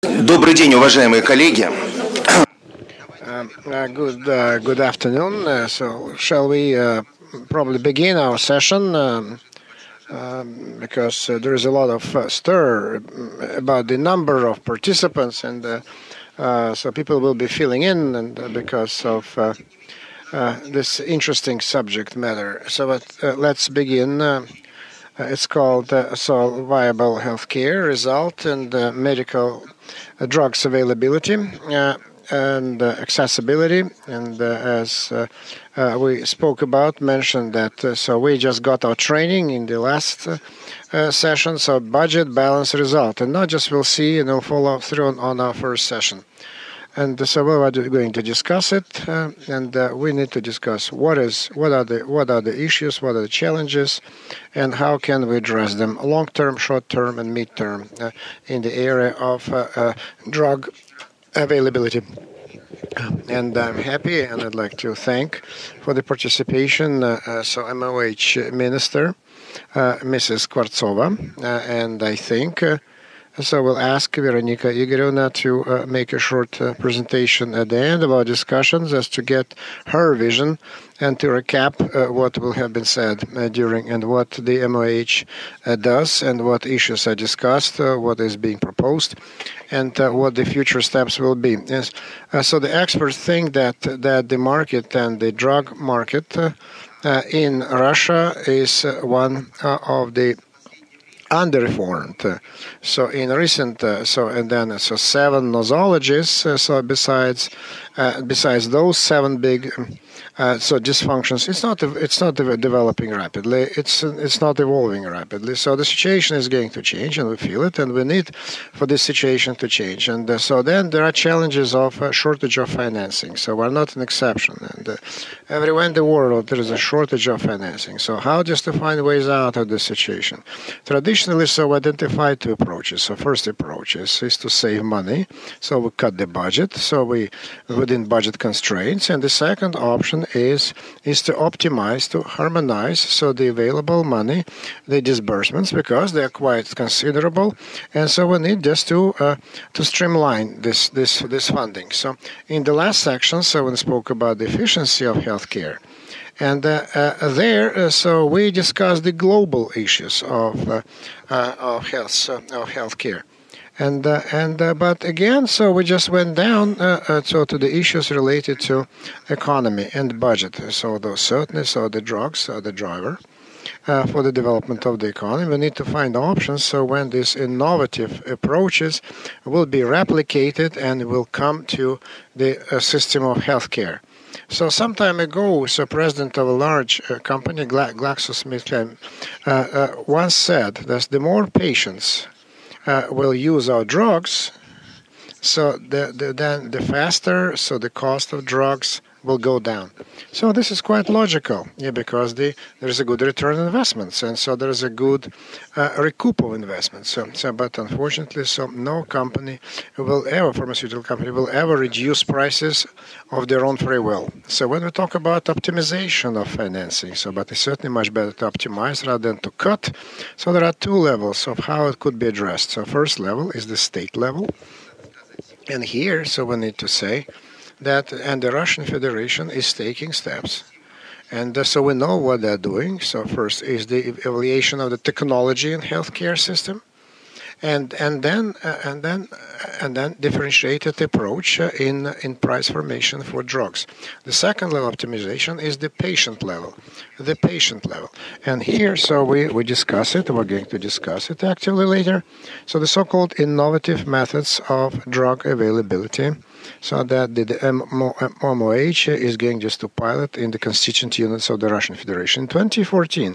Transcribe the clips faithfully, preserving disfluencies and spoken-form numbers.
Добрый день, уважаемые коллеги. Um, uh, good, uh, good afternoon. Uh, so, shall we uh, probably begin our session? Um, um, because uh, there is a lot of uh, stir about the number of participants, and uh, uh, so people will be filling in, and uh, because of uh, uh, this interesting subject matter. So, uh, let's begin. Uh, it's called uh, so viable healthcare result and uh, medical uh, drugs availability. Uh, and uh, accessibility, and uh, as uh, uh, we spoke about, mentioned that uh, so we just got our training in the last uh, uh, session, so budget, balance, result, and not just we'll see and we'll follow through on, on our first session. And uh, so we're going to discuss it, uh, and uh, we need to discuss what is, what are the, what are the issues, what are the challenges, and how can we address them, long-term, short-term, and mid-term, uh, in the area of uh, uh, drug availability. And I'm happy, and I'd like to thank for the participation, uh, uh, so M O H Minister, uh, Missus Skvortsova, uh, and I think, uh, so we'll ask Veronika Igorevna to uh, make a short uh, presentation at the end of our discussions as to get her vision and to recap uh, what will have been said uh, during and what the M O H uh, does and what issues are discussed, uh, what is being proposed, and uh, what the future steps will be. Yes. Uh, so the experts think that that the market and the drug market uh, uh, in Russia is uh, one uh, of the under-reformed. Uh, so in recent, uh, so and then so seven nosologists. Uh, so besides, uh, besides those seven big, uh, so dysfunctions, it's not it's not developing rapidly. It's it's not evolving rapidly. So the situation is going to change, and we feel it, and we need for this situation to change. And uh, so then there are challenges of uh, shortage of financing. So we're not an exception. And uh, everywhere in the world there is a shortage of financing. So how just to find ways out of this situation? Traditionally, so we identify two approaches. So first approach is, is to save money. So we cut the budget. So we within budget constraints. And the second option is is to optimize, to harmonize, so the available money, the disbursements, because they are quite considerable, and so we need just to uh, to streamline this this this funding. So in the last section, so we spoke about the efficiency of healthcare. And uh, uh, there, uh, so we discussed the global issues of uh, uh, of health uh, of healthcare. And uh, and uh, but again, so we just went down uh, uh, so to the issues related to economy and budget. So those certainly, so the drugs are the driver uh, for the development of the economy. We need to find options. So when these innovative approaches will be replicated and will come to the uh, system of healthcare. So some time ago, so president of a large uh, company, Gla- GlaxoSmithKline, uh, uh, once said that the more patients Uh, will use our drugs, so the, the then the faster, so the cost of drugs will go down. So this is quite logical, yeah, because the there is a good return on investments, and so there is a good uh, recoup of investments. So, so, but unfortunately, so no company will ever, pharmaceutical company will ever reduce prices of their own free will. So when we talk about optimization of financing, so but it's certainly much better to optimize rather than to cut. So there are two levels of how it could be addressed. So first level is the state level, and here, so we need to say that, and the Russian Federation is taking steps, and uh, so we know what they're doing. So first is the evaluation of the technology in healthcare system, and and then uh, and then uh, and then differentiated approach uh, in in price formation for drugs. The second level optimization is the patient level, the patient level, and here so we we discuss it. We're going to discuss it actively later. So the so-called innovative methods of drug availability. So that the, the M O H is going just to pilot in the constituent units of the Russian Federation. In twenty fourteen,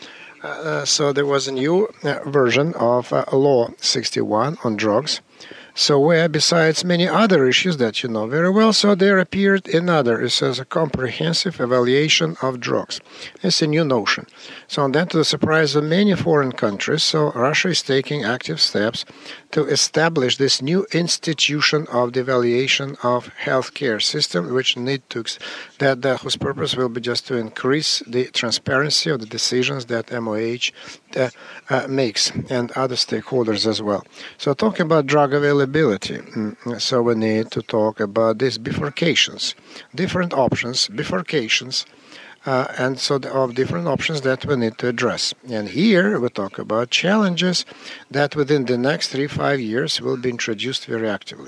uh, so there was a new uh, version of uh, Law sixty-one on drugs. So where, besides many other issues that you know very well, so there appeared another, it says a comprehensive evaluation of drugs. It's a new notion. So then, to the surprise of many foreign countries, so Russia is taking active steps to establish this new institution of the evaluation of healthcare system, which need to that, that whose purpose will be just to increase the transparency of the decisions that M O H uh, uh, makes and other stakeholders as well. So talking about drug availability. availability. So we need to talk about these bifurcations, different options, bifurcations, uh, and so the, of different options that we need to address. And here we talk about challenges that within the next three, five years will be introduced very actively.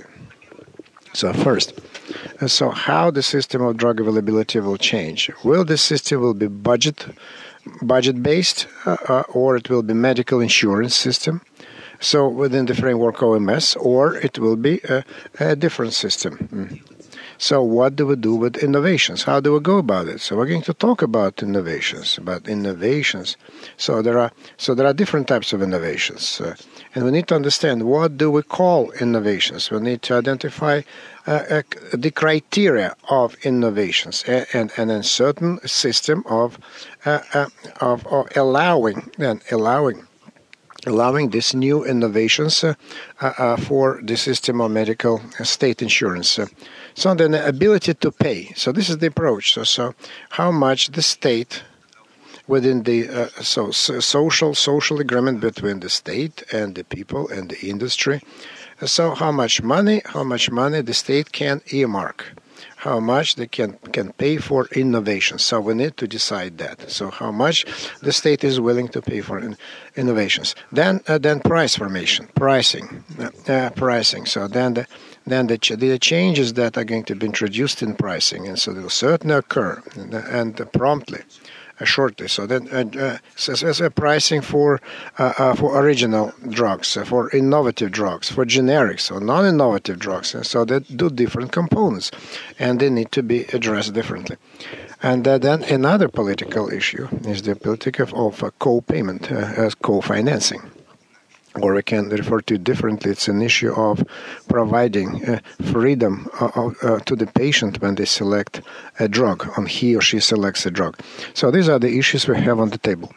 So first, so how the system of drug availability will change? Will the system will be budget, budget-based, uh, uh, or it will be medical insurance system? So within the framework of O M S, or it will be a, a different system. Mm. So what do we do with innovations? How do we go about it? So we're going to talk about innovations, about innovations. So there are so there are different types of innovations, uh, and we need to understand what do we call innovations. We need to identify uh, uh, the criteria of innovations and and, and a certain system of uh, uh, of, of allowing and allowing. allowing these new innovations uh, uh, uh, for the system of medical uh, state insurance. Uh, so then the ability to pay. So this is the approach. So, so how much the state within the uh, so, so social social agreement between the state and the people and the industry. So how much money, how much money the state can earmark. How much they can, can pay for innovation. So we need to decide that. So how much the state is willing to pay for in, innovations. Then uh, then price formation, pricing, uh, uh, pricing. So then the then the, ch the changes that are going to be introduced in pricing, and so they will certainly occur and, and uh, promptly. Uh, shortly. So then, uh, uh, so, so a pricing for uh, uh, for original drugs, uh, for innovative drugs, for generics or non-innovative drugs. And so they do different components, and they need to be addressed differently. And uh, then another political issue is the political of, of uh, co-payment, uh, as co-financing. Or we can refer to it differently. It's an issue of providing uh, freedom uh, uh, to the patient when they select a drug, when he or she selects a drug. So these are the issues we have on the table.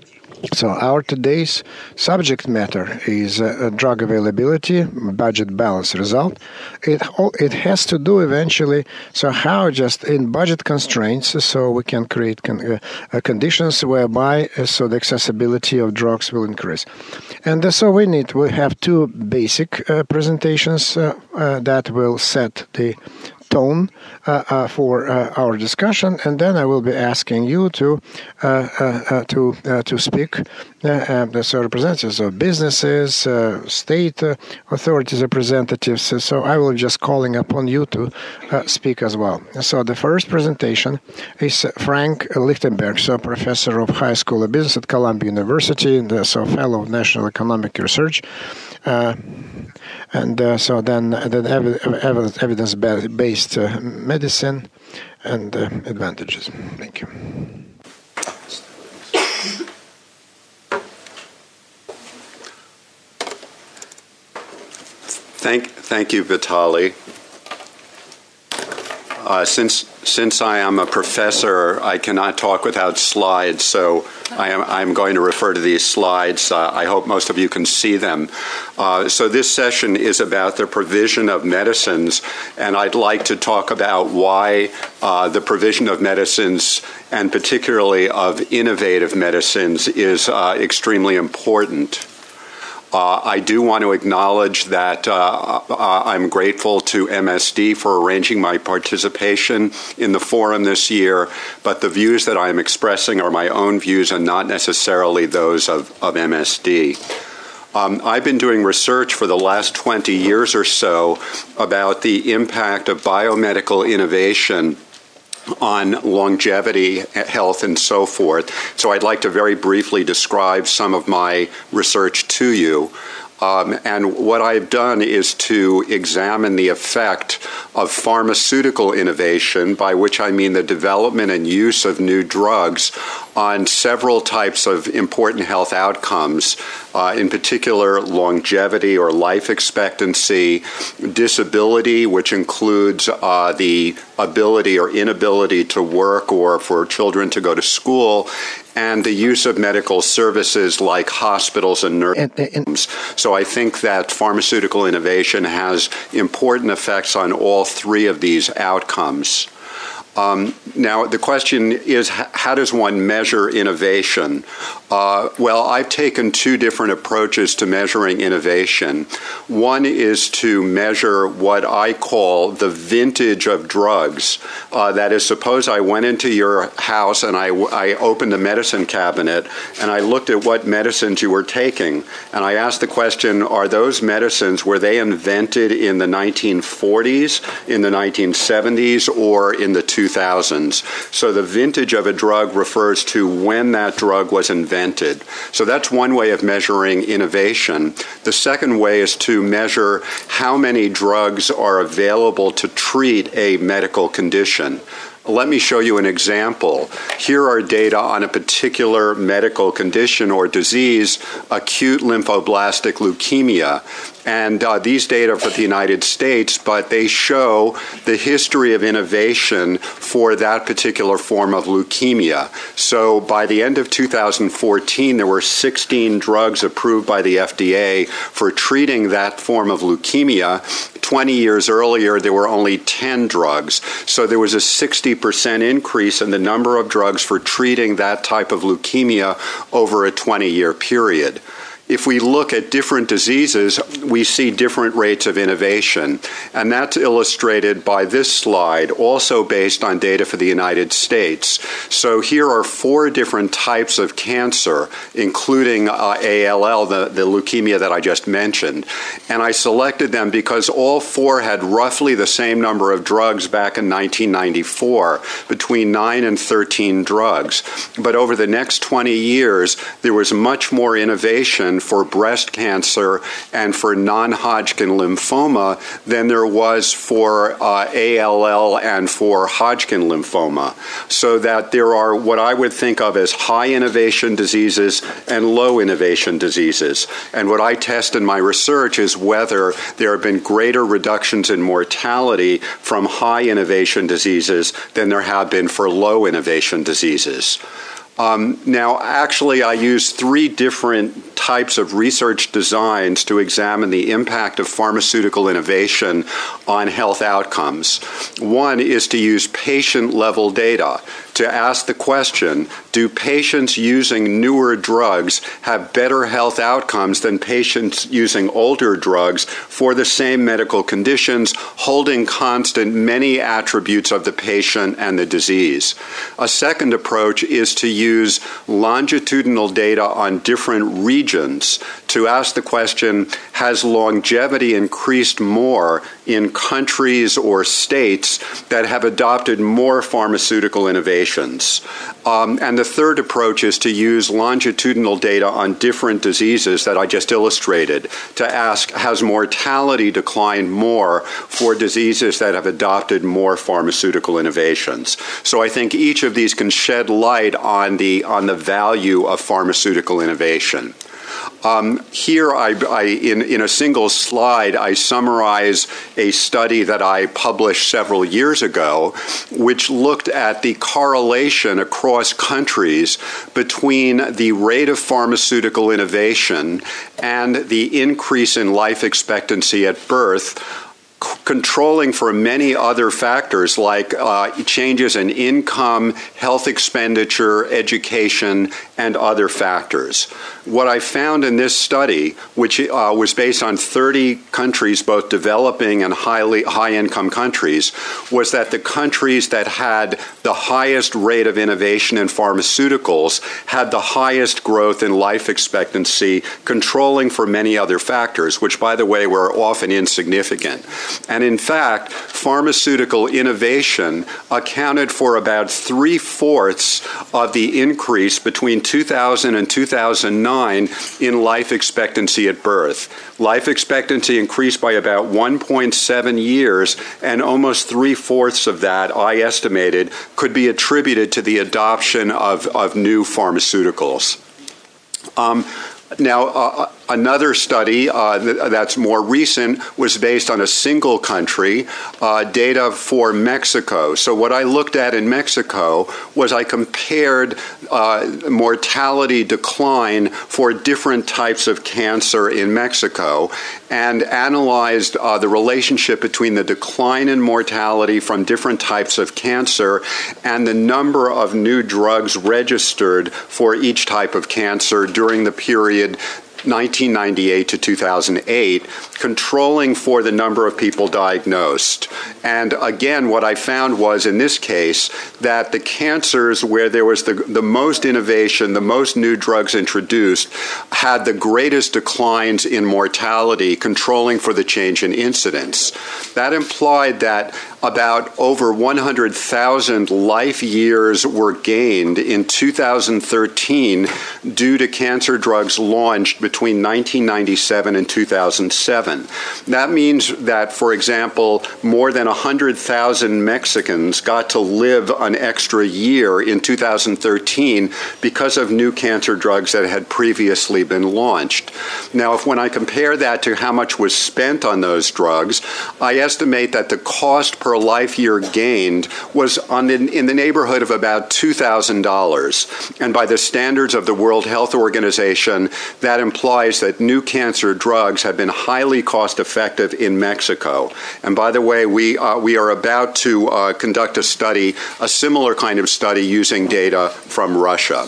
So our today's subject matter is uh, drug availability, budget balance result. It it has to do eventually, so how just in budget constraints, so we can create con uh, uh, conditions whereby uh, so the accessibility of drugs will increase. And uh, so we need, we have two basic uh, presentations uh, uh, that will set the tone uh, uh, for uh, our discussion, and then I will be asking you to uh, uh, uh, to uh, to speak. Uh, uh, so representatives of businesses, uh, state uh, authorities representatives. So I will be just calling upon you to uh, speak as well. So the first presentation is Frank Lichtenberg, so professor of High School of Business at Columbia University, and uh, so fellow of National Economic Research. Uh, and uh, so then, then evidence, evidence-based uh, medicine and uh, advantages. Thank you. Thank, thank you, Vitaly. Uh, since since I am a professor, I cannot talk without slides, so I am I'm going to refer to these slides. Uh, I hope most of you can see them. Uh, so this session is about the provision of medicines, and I'd like to talk about why uh, the provision of medicines, and particularly of innovative medicines, is uh, extremely important. Uh, I do want to acknowledge that uh, uh, I'm grateful to M S D for arranging my participation in the forum this year, but the views that I'm expressing are my own views and not necessarily those of, of M S D. Um, I've been doing research for the last twenty years or so about the impact of biomedical innovation on longevity, health, and so forth. So I'd like to very briefly describe some of my research to you. Um, and what I've done is to examine the effect of pharmaceutical innovation, by which I mean the development and use of new drugs, on several types of important health outcomes, uh, in particular longevity or life expectancy, disability, which includes uh, the ability or inability to work or for children to go to school, and the use of medical services like hospitals and nursing homes. So I think that pharmaceutical innovation has important effects on all three of these outcomes. Um, now, the question is, how does one measure innovation? Uh, well, I've taken two different approaches to measuring innovation. One is to measure what I call the vintage of drugs. Uh, that is, suppose I went into your house and I, I opened a medicine cabinet and I looked at what medicines you were taking, and I asked the question, are those medicines, were they invented in the nineteen forties, in the nineteen seventies, or in the two thousands? So the vintage of a drug refers to when that drug was invented. So that's one way of measuring innovation. The second way is to measure how many drugs are available to treat a medical condition. Let me show you an example. Here are data on a particular medical condition or disease, acute lymphoblastic leukemia. And uh, these data are for the United States, but they show the history of innovation for that particular form of leukemia. So by the end of two thousand fourteen, there were sixteen drugs approved by the F D A for treating that form of leukemia. twenty years earlier, there were only ten drugs. So there was a sixty percent increase in the number of drugs for treating that type of leukemia over a twenty-year period. If we look at different diseases, we see different rates of innovation. And that's illustrated by this slide, also based on data for the United States. So here are four different types of cancer, including uh, A L L, the, the leukemia that I just mentioned. And I selected them because all four had roughly the same number of drugs back in nineteen ninety-four, between nine and thirteen drugs. But over the next twenty years, there was much more innovation for breast cancer and for non-Hodgkin lymphoma than there was for uh, A L L and for Hodgkin lymphoma. So that there are what I would think of as high innovation diseases and low innovation diseases. And what I test in my research is whether there have been greater reductions in mortality from high innovation diseases than there have been for low innovation diseases. Um, now, actually, I use three different types of research designs to examine the impact of pharmaceutical innovation on health outcomes. One is to use patient-level data to ask the question, do patients using newer drugs have better health outcomes than patients using older drugs for the same medical conditions, holding constant many attributes of the patient and the disease? A second approach is to use longitudinal data on different regions to ask the question, has longevity increased more in countries or states that have adopted more pharmaceutical innovations? Um, and the third approach is to use longitudinal data on different diseases that I just illustrated to ask, has mortality declined more for diseases that have adopted more pharmaceutical innovations? So I think each of these can shed light on the, on the value of pharmaceutical innovation. Um, here, I, I, in, in a single slide, I summarize a study that I published several years ago, which looked at the correlation across countries between the rate of pharmaceutical innovation and the increase in life expectancy at birth, controlling for many other factors like uh, changes in income, health expenditure, education, and other factors. What I found in this study, which uh, was based on thirty countries, both developing and highly high-income countries, was that the countries that had the highest rate of innovation in pharmaceuticals had the highest growth in life expectancy, controlling for many other factors, which, by the way, were often insignificant. And in fact, pharmaceutical innovation accounted for about three-fourths of the increase between two thousand and two thousand nine in life expectancy at birth. Life expectancy increased by about one point seven years, and almost three-fourths of that, I estimated, could be attributed to the adoption of, of new pharmaceuticals. Um, now, uh, another study uh, th- that's more recent was based on a single country, uh, data for Mexico. So what I looked at in Mexico was I compared uh, mortality decline for different types of cancer in Mexico and analyzed uh, the relationship between the decline in mortality from different types of cancer and the number of new drugs registered for each type of cancer during the period nineteen ninety-eight to two thousand eight, controlling for the number of people diagnosed. And again, what I found was in this case that the cancers where there was the, the most innovation, the most new drugs introduced, had the greatest declines in mortality, controlling for the change in incidence. That implied that about over one hundred thousand life years were gained in two thousand thirteen due to cancer drugs launched between nineteen ninety-seven and two thousand seven. That means that, for example, more than one hundred thousand Mexicans got to live an extra year in two thousand thirteen because of new cancer drugs that had previously been launched. Now, if when I compare that to how much was spent on those drugs, I estimate that the cost per life year gained was on in, in the neighborhood of about two thousand dollars. And by the standards of the World Health Organization, that implies that new cancer drugs have been highly cost-effective in Mexico. And by the way, we, uh, we are about to uh, conduct a study, a similar kind of study using data from Russia.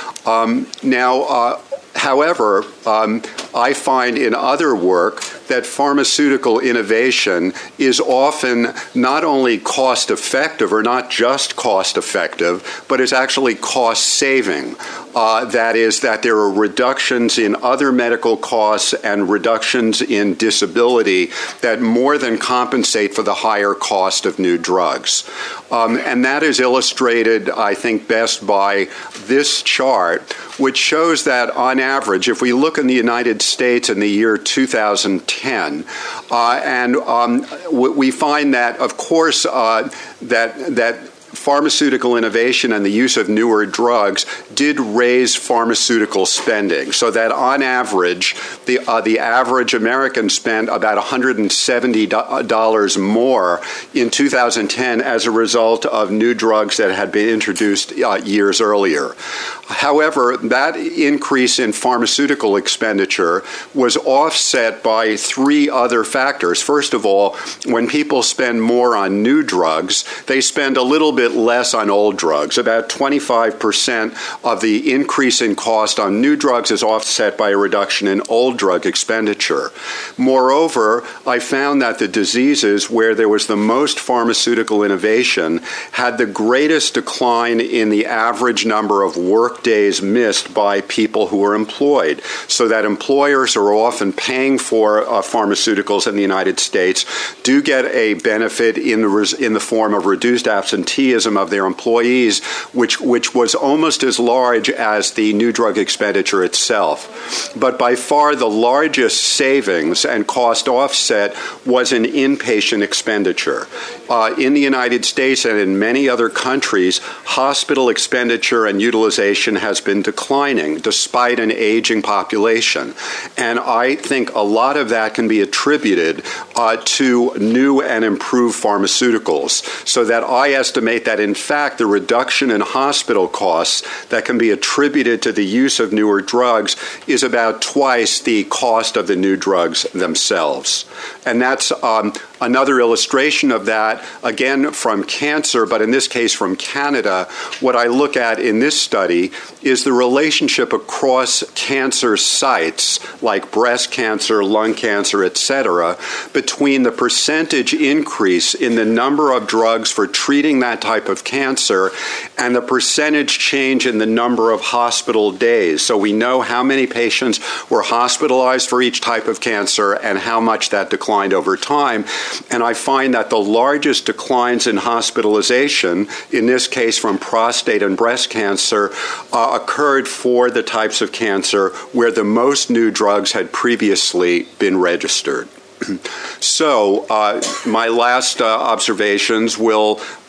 Um, now, uh, However, um, I find in other work that pharmaceutical innovation is often not only cost-effective, or not just cost-effective, but is actually cost-saving. Uh, that is, that there are reductions in other medical costs and reductions in disability that more than compensate for the higher cost of new drugs. Um, and that is illustrated, I think, best by this chart, which shows that on average, if we look in the United States in the year two thousand ten, uh, and um, we find that, of course, uh, that that pharmaceutical innovation and the use of newer drugs did raise pharmaceutical spending, so that on average, the uh, the average American spent about one hundred seventy dollars more in two thousand ten as a result of new drugs that had been introduced uh, years earlier. However, that increase in pharmaceutical expenditure was offset by three other factors. First of all, when people spend more on new drugs, they spend a little bit less on old drugs. About twenty-five percent of the increase in cost on new drugs is offset by a reduction in old drug expenditure. Moreover, I found that the diseases where there was the most pharmaceutical innovation had the greatest decline in the average number of work days missed by people who are employed, so that employers who are often paying for uh, pharmaceuticals in the United States do get a benefit in the res- in the form of reduced absenteeism of their employees, which which was almost as large as the new drug expenditure itself. But by far the largest savings and cost offset was in inpatient expenditure. Uh, in the United States and in many other countries, hospital expenditure and utilization has been declining despite an aging population. And I think a lot of that can be attributed uh, to new and improved pharmaceuticals, so that I estimate that in fact the reduction in hospital costs that can be attributed to the use of newer drugs is about twice the cost of the new drugs themselves. And that's um, another illustration of that, again from cancer, but in this case from Canada. What I look at in this study is the relationship across cancer sites, like breast cancer, lung cancer, et cetera, between the percentage increase in the number of drugs for treating that type of cancer and the percentage change in the number of hospital days. So we know how many patients were hospitalized for each type of cancer and how much that declined over time. And I find that the largest declines in hospitalization, in this case from prostate and breast cancer, uh, occurred for the types of cancer where the most new drugs had previously been registered. So uh, my last uh, observations will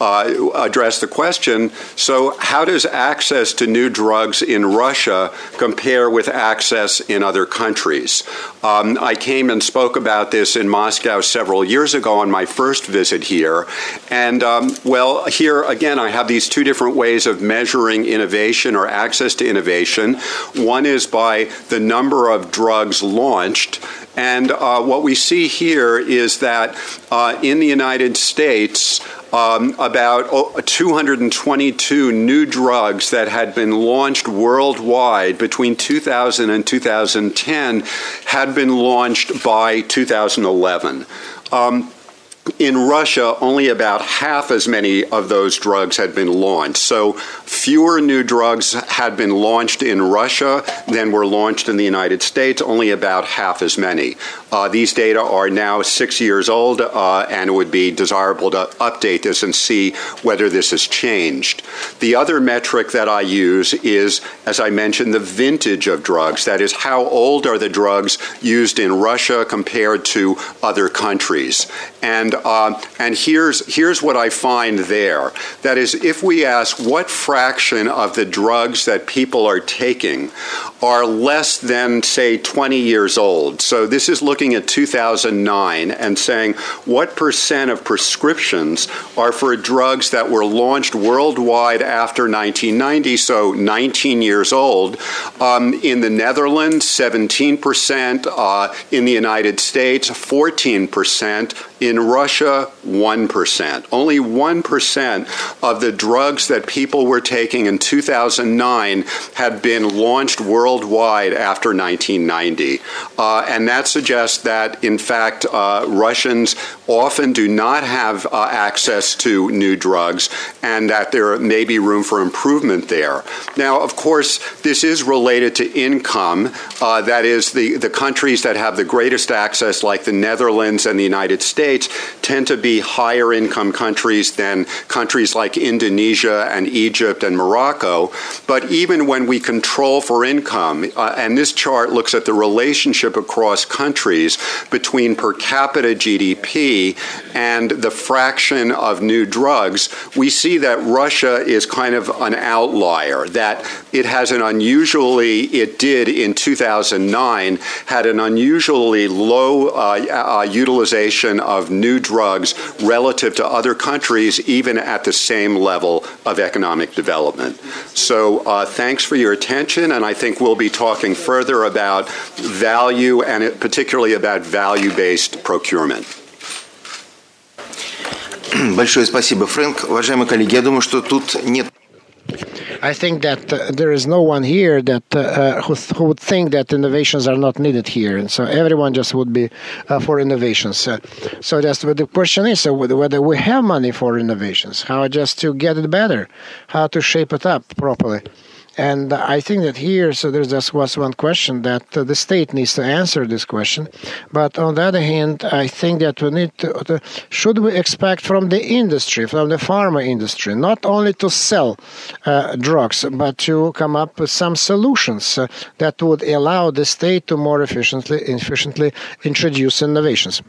uh, address the question, so how does access to new drugs in Russia compare with access in other countries? Um, I came and spoke about this in Moscow several years ago on my first visit here. And, um, well, here again, I have these two different ways of measuring innovation or access to innovation. One is by the number of drugs launched. And uh, what we see here is that uh, in the United States, Um, about two hundred twenty-two new drugs that had been launched worldwide between two thousand and two thousand ten had been launched by two thousand eleven. Um, In Russia, only about half as many of those drugs had been launched. So fewer new drugs had been launched in Russia than were launched in the United States, only about half as many. Uh, these data are now six years old, uh, and it would be desirable to update this and see whether this has changed. The other metric that I use is, as I mentioned, the vintage of drugs. That is, how old are the drugs used in Russia compared to other countries? And uh, and here's here's what I find there. That is, if we ask what fraction of the drugs that people are taking are less than, say, twenty years old. So this is looking at two thousand nine and saying what percent of prescriptions are for drugs that were launched worldwide after nineteen ninety, so nineteen years old. Um, in the Netherlands, seventeen percent. Uh, in the United States, fourteen percent. In Russia, one percent. Only one percent of the drugs that people were taking in two thousand nine had been launched worldwide after nineteen ninety. Uh, and that suggests that, in fact, uh, Russians often do not have uh, access to new drugs, and that there may be room for improvement there. Now, of course, this is related to income. Uh, that is, the, the countries that have the greatest access, like the Netherlands and the United States, tend to be higher income countries than countries like Indonesia and Egypt and Morocco. But even when we control for income, uh, and this chart looks at the relationship across countries between per capita G D P and the fraction of new drugs, we see that Russia is kind of an outlier, that it has an unusually, it did in two thousand nine, had an unusually low uh, uh, utilization of new drugs relative to other countries, even at the same level of economic development. So uh, thanks for your attention, and I think we'll be talking further about value, and it, particularly about value-based procurement. Большое спасибо, Фрэнк. Уважаемые коллеги, я думаю, что тут нет... I think that uh, there is no one here that uh, who, who would think that innovations are not needed here, and so everyone just would be uh, for innovations. Uh, so just the question is uh, whether we have money for innovations, how just to get it better, how to shape it up properly. And I think that here, so there just was one question that uh, the state needs to answer this question. But on the other hand, I think that we need to, to, should we expect from the industry, from the pharma industry, not only to sell uh, drugs, but to come up with some solutions uh, that would allow the state to more efficiently, efficiently introduce innovations.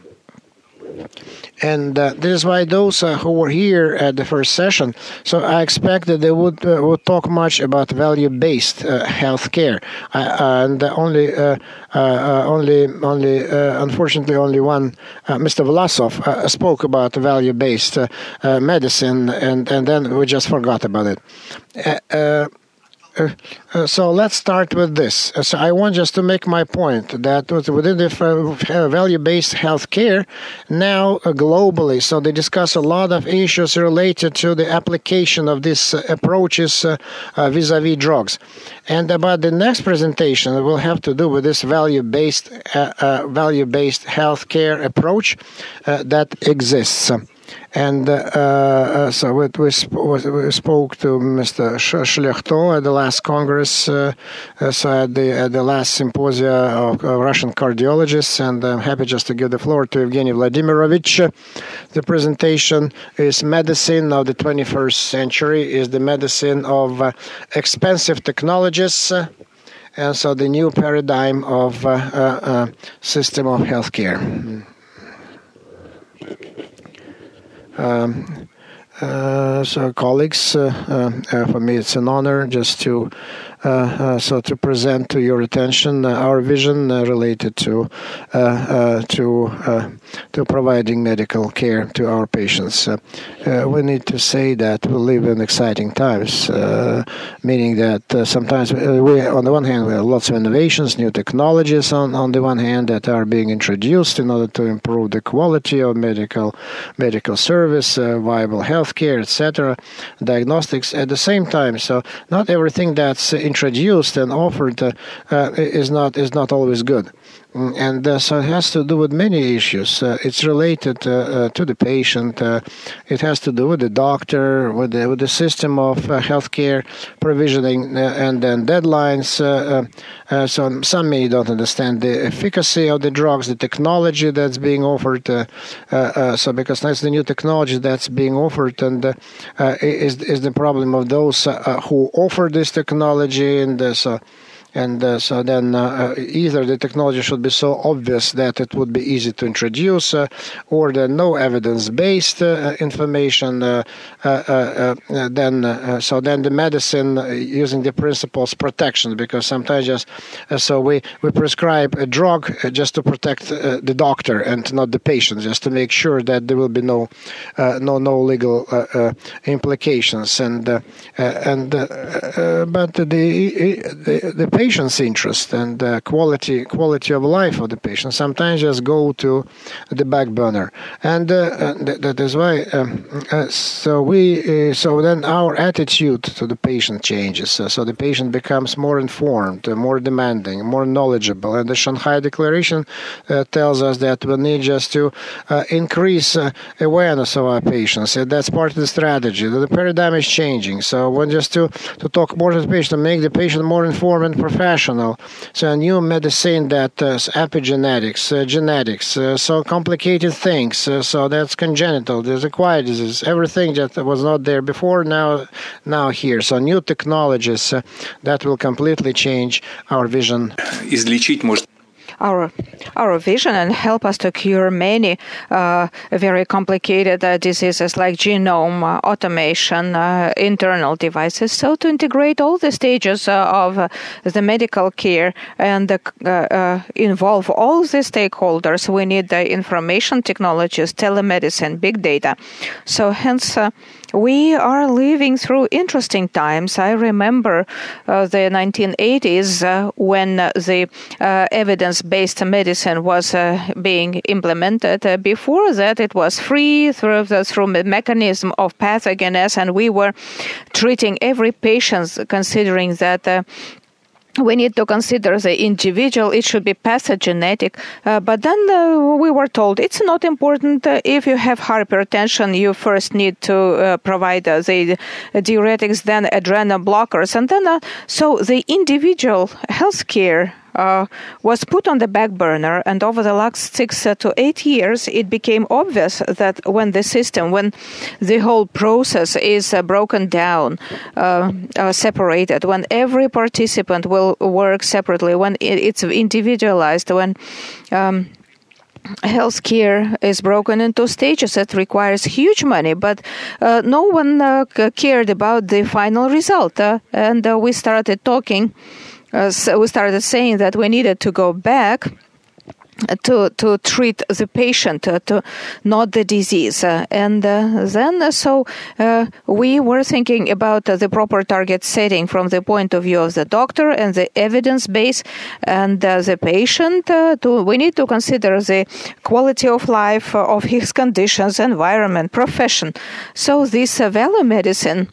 And uh, this is why those uh, who were here at the first session, so I expect that they would uh, would talk much about value-based uh, healthcare, uh, and only uh, uh, only only uh, unfortunately only one uh, Mister Vlasov uh, spoke about value-based uh, uh, medicine, and and then we just forgot about it. Uh, uh, Uh, uh, so let's start with this. Uh, so I want just to make my point that within the uh, value-based healthcare, now uh, globally, so they discuss a lot of issues related to the application of these uh, approaches uh, uh, vis-a-vis drugs. And about the next presentation, it will have to do with this value-based uh, uh, value-based healthcare approach uh, that exists. And uh, uh, so we, we, sp we spoke to Mister Shlyakhto at the last Congress, uh, so at the, at the last symposia of uh, Russian cardiologists, and I'm happy just to give the floor to Evgeny Vladimirovich. The presentation is medicine of the twenty-first century, is the medicine of uh, expensive technologies, uh, and so the new paradigm of uh, uh, uh, system of healthcare. Um, Uh, so, colleagues, uh, uh, for me it's an honor just to uh, uh, so to present to your attention uh, our vision uh, related to uh, uh, to uh, to providing medical care to our patients. Uh, uh, we need to say that we live in exciting times, uh, meaning that uh, sometimes we, on the one hand, we have lots of innovations, new technologies on, on the one hand that are being introduced in order to improve the quality of medical medical service, uh, viable healthcare, et cetera, diagnostics at the same time. So not everything that's introduced and offered uh, uh, is not is not always good. And uh, so it has to do with many issues. Uh, it's related uh, uh, to the patient. Uh, it has to do with the doctor, with the, with the system of uh, healthcare provisioning, uh, and then deadlines. Uh, uh, uh, so some may don't understand the efficacy of the drugs, the technology that's being offered. Uh, uh, uh, so because that's the new technology that's being offered, and uh, uh, is is the problem of those uh, who offer this technology, and uh, so. And uh, so then uh, either the technology should be so obvious that it would be easy to introduce, uh, or the no evidence-based uh, information. Uh, uh, uh, uh, then uh, so then the medicine uh, using the principles protection, because sometimes just uh, so we, we prescribe a drug uh, just to protect uh, the doctor and not the patient, just to make sure that there will be no uh, no no legal uh, uh, implications. And uh, uh, and uh, uh, but the the, the patient's interest and uh, quality quality of life of the patient sometimes just go to the back burner, and uh, th- that is why. Um, uh, so we uh, so then our attitude to the patient changes. Uh, so the patient becomes more informed, uh, more demanding, more knowledgeable. And the Shanghai Declaration uh, tells us that we need just to uh, increase uh, awareness of our patients. Uh, that's part of the strategy. The paradigm is changing. So when just to to talk more to the patient, to make the patient more informed and professional. So a new medicine that uh, epigenetics, uh, genetics, uh, so complicated things. Uh, so that's congenital, there's acquired disease, everything that was not there before, now now here. So new technologies uh, that will completely change our vision. Излечить может Our, our vision and help us to cure many uh, very complicated uh, diseases like genome, uh, automation, uh, internal devices. So to integrate all the stages uh, of uh, the medical care and uh, uh, involve all the stakeholders, we need the information technologies, telemedicine, big data. So hence, uh, we are living through interesting times. I remember uh, the nineteen eighties uh, when uh, the uh, evidence-based medicine was uh, being implemented. Uh, before that, it was free through the through the mechanism of pathogenesis, and we were treating every patient considering that uh, we need to consider the individual. It should be pathogenetic. Uh, but then uh, we were told it's not important. Uh, if you have hypertension, you first need to uh, provide uh, the diuretics, then adrenal blockers. And then, uh, so the individual health care Uh, was put on the back burner, and over the last six uh, to eight years, it became obvious that when the system, when the whole process is uh, broken down, uh, uh, separated, when every participant will work separately, when it, it's individualized, when um, healthcare is broken into stages, it requires huge money, but uh, no one uh, cared about the final result, uh, and uh, we started talking. Uh, so we started saying that we needed to go back to to treat the patient, uh, to not the disease. Uh, and uh, then, uh, so uh, we were thinking about uh, the proper target setting from the point of view of the doctor and the evidence base and uh, the patient. Uh, to, we need to consider the quality of life uh, of his conditions, environment, profession. So this uh, value medicine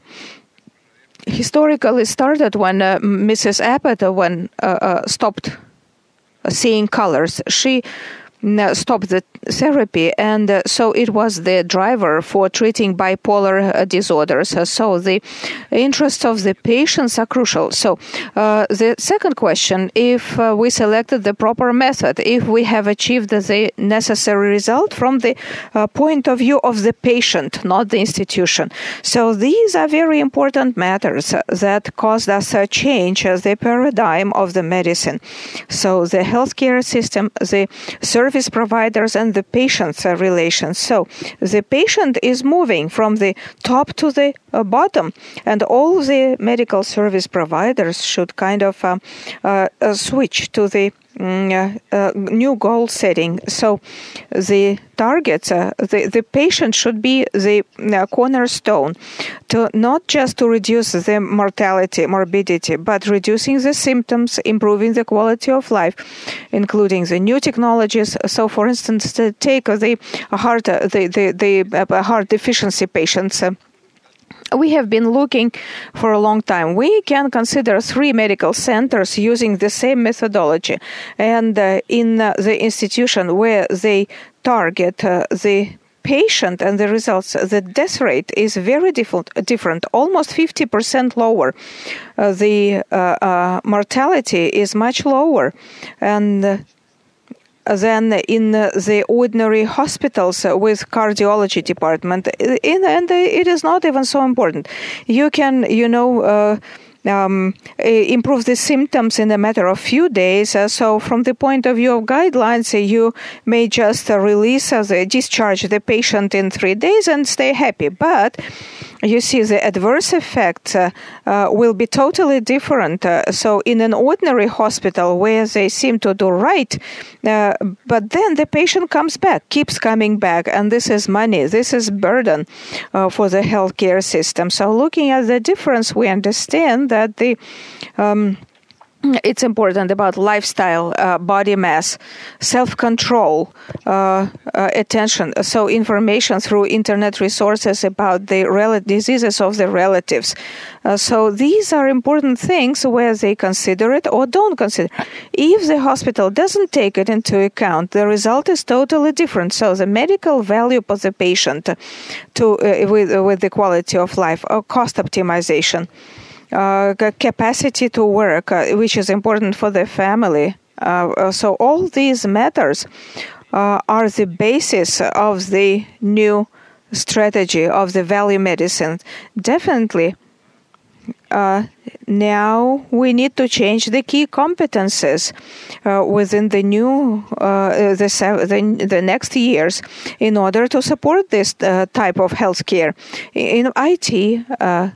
historically started when uh, Missus Abbott uh, when uh, uh, stopped seeing colors. She uh, stopped the therapy, and uh, so it was the driver for treating bipolar uh, disorders. Uh, so the interests of the patients are crucial. So uh, the second question, if uh, we selected the proper method, if we have achieved the necessary result from the uh, point of view of the patient, not the institution. So these are very important matters uh, that caused us to change uh, the paradigm of the medicine. So the healthcare system, the service service providers and the patient's uh, relations. So the patient is moving from the top to the uh, bottom, and all the medical service providers should kind of uh, uh, uh, switch to the Mm, uh, uh, new goal setting. So the targets, uh, the, the patient should be the uh, cornerstone, to not just to reduce the mortality, morbidity, but reducing the symptoms, improving the quality of life, including the new technologies. So, for instance, to take the heart, uh, the the, the uh, heart deficiency patients. Uh, We have been looking for a long time. We can consider three medical centers using the same methodology. And uh, in uh, the institution where they target uh, the patient and the results, the death rate is very different, different almost fifty percent lower. Uh, the uh, uh, mortality is much lower. And uh, than in the ordinary hospitals with cardiology department. In, and it is not even so important. You can, you know, uh, um, improve the symptoms in a matter of few days. Uh, so from the point of view of guidelines, uh, you may just uh, release, uh, the, discharge the patient in three days and stay happy. But you see, the adverse effects uh, uh, will be totally different. Uh, so in an ordinary hospital where they seem to do right, uh, but then the patient comes back, keeps coming back, and this is money, this is burden uh, for the healthcare system. So looking at the difference, we understand that the um, it's important about lifestyle, uh, body mass, self-control, uh, uh, attention. So information through internet resources about the rel- diseases of the relatives. Uh, so these are important things where they consider it or don't consider. If the hospital doesn't take it into account, the result is totally different. So the medical value of the patient to uh, with, uh, with the quality of life or cost optimization. Uh, capacity to work, uh, which is important for the family. Uh, so all these matters uh, are the basis of the new strategy of the value medicine. Definitely, uh, now we need to change the key competences uh, within the new uh, the, the the next years in order to support this uh, type of healthcare. In I T, uh,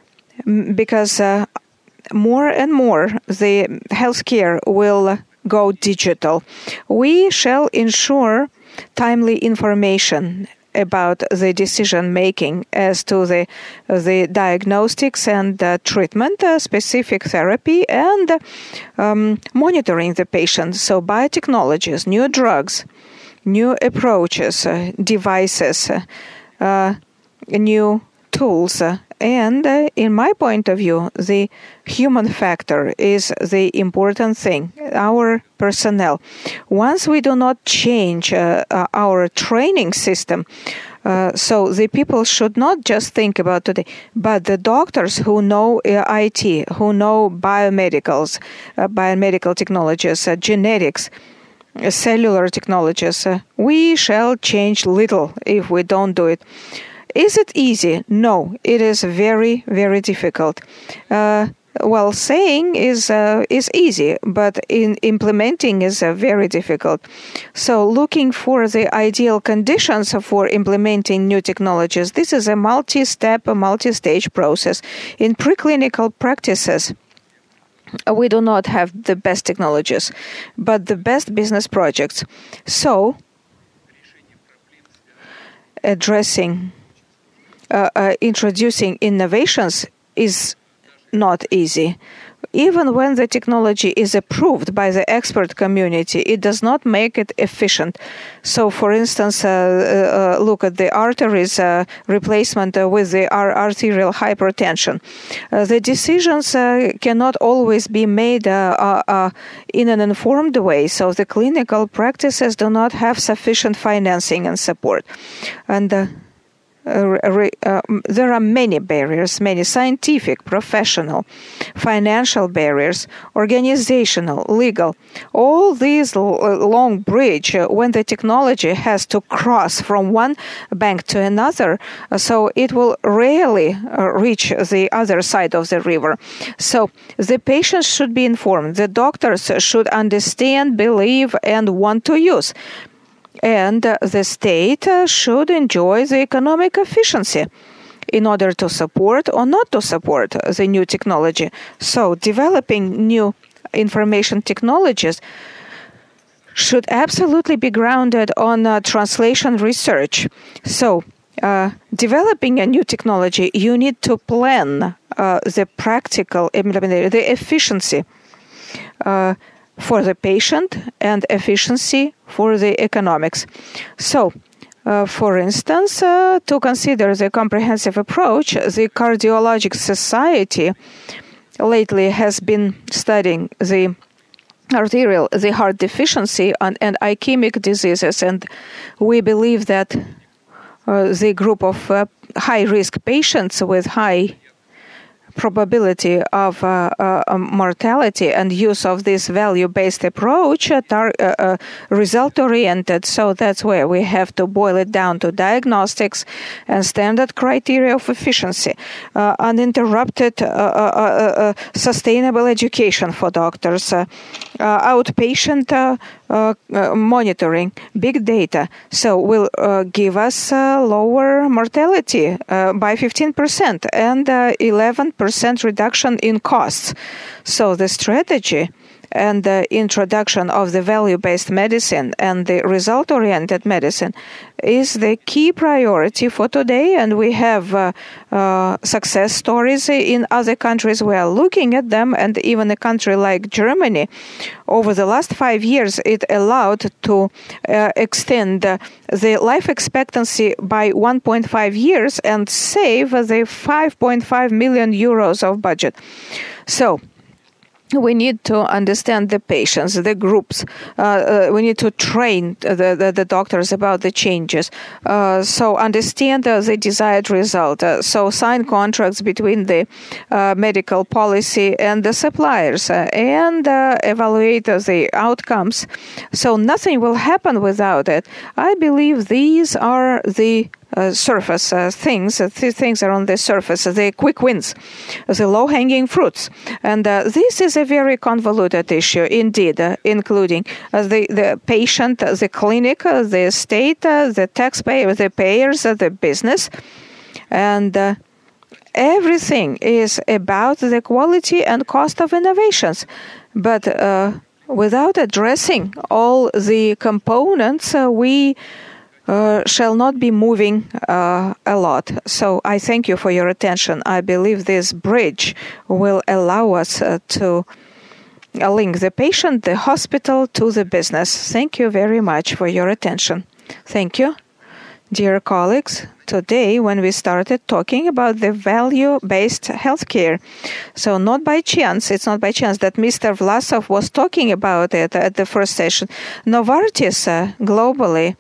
because uh, more and more the healthcare will go digital. We shall ensure timely information about the decision making as to the the diagnostics and uh, treatment, uh, specific therapy, and um, monitoring the patient. So biotechnologies, new drugs, new approaches, uh, devices, uh, uh, new tools. Uh, And uh, in my point of view, the human factor is the important thing, our personnel. Once we do not change uh, uh, our training system, uh, so the people should not just think about today, but the doctors who know uh, I T, who know biomedicals, uh, biomedical technologies, uh, genetics, uh, cellular technologies, uh, we shall change little if we don't do it. Is it easy? No, it is very, very difficult. Uh, well, saying is uh, is easy, but in implementing is uh, very difficult. So looking for the ideal conditions for implementing new technologies, this is a multi-step, a multi-stage process. In preclinical practices, we do not have the best technologies, but the best business projects. So addressing Uh, uh, introducing innovations is not easy. Even when the technology is approved by the expert community, it does not make it efficient. So, for instance, uh, uh, look at the arteries uh, replacement uh, with the arterial hypertension. Uh, the decisions uh, cannot always be made uh, uh, uh, in an informed way, so the clinical practices do not have sufficient financing and support. And uh, re, uh, there are many barriers, many scientific, professional, financial barriers, organizational, legal. All these long bridge uh, when the technology has to cross from one bank to another, uh, so it will rarely uh, reach the other side of the river. So the patients should be informed. The doctors should understand, believe, and want to use. And uh, the state uh, should enjoy the economic efficiency in order to support or not to support the new technology. So developing new information technologies should absolutely be grounded on uh, translation research. So uh, developing a new technology, you need to plan uh, the practical implementation, the efficiency uh, for the patient and efficiency for the economics. So, uh, for instance, uh, to consider the comprehensive approach, the Cardiologic Society lately has been studying the arterial, the heart deficiency and, and ischemic diseases, and we believe that uh, the group of uh, high-risk patients with high probability of uh, uh, mortality and use of this value-based approach are uh, uh, result-oriented. So that's where we have to boil it down to diagnostics and standard criteria of efficiency, uh, uninterrupted uh, uh, uh, sustainable education for doctors, uh, uh, outpatient uh, uh, uh, monitoring, big data. So will uh, give us uh, lower mortality uh, by fifteen percent and uh, eleven percent reduction in costs. So the strategy and the introduction of the value-based medicine and the result-oriented medicine is the key priority for today, and we have uh, uh, success stories in other countries. We are looking at them, and even a country like Germany, over the last five years, it allowed to uh, extend uh, the life expectancy by one point five years and save the five point five million euros of budget. So we need to understand the patients, the groups. Uh, uh, we need to train the, the, the doctors about the changes. Uh, so understand uh, the desired result. Uh, so sign contracts between the uh, medical policy and the suppliers uh, and uh, evaluate uh, the outcomes. So nothing will happen without it. I believe these are the Uh, surface uh, things, uh, th- things are on the surface, uh, the quick wins, the low-hanging fruits. And uh, this is a very convoluted issue indeed, uh, including uh, the, the patient, uh, the clinic, uh, the state, uh, the taxpayer, the payers, uh, the business. And uh, everything is about the quality and cost of innovations. But uh, without addressing all the components, uh, we Uh, shall not be moving uh, a lot. So I thank you for your attention. I believe this bridge will allow us uh, to uh, link the patient, the hospital, to the business. Thank you very much for your attention. Thank you. Dear colleagues, today when we started talking about the value-based healthcare, so not by chance, it's not by chance that Mister Vlasov was talking about it at the first session. Novartis uh, globally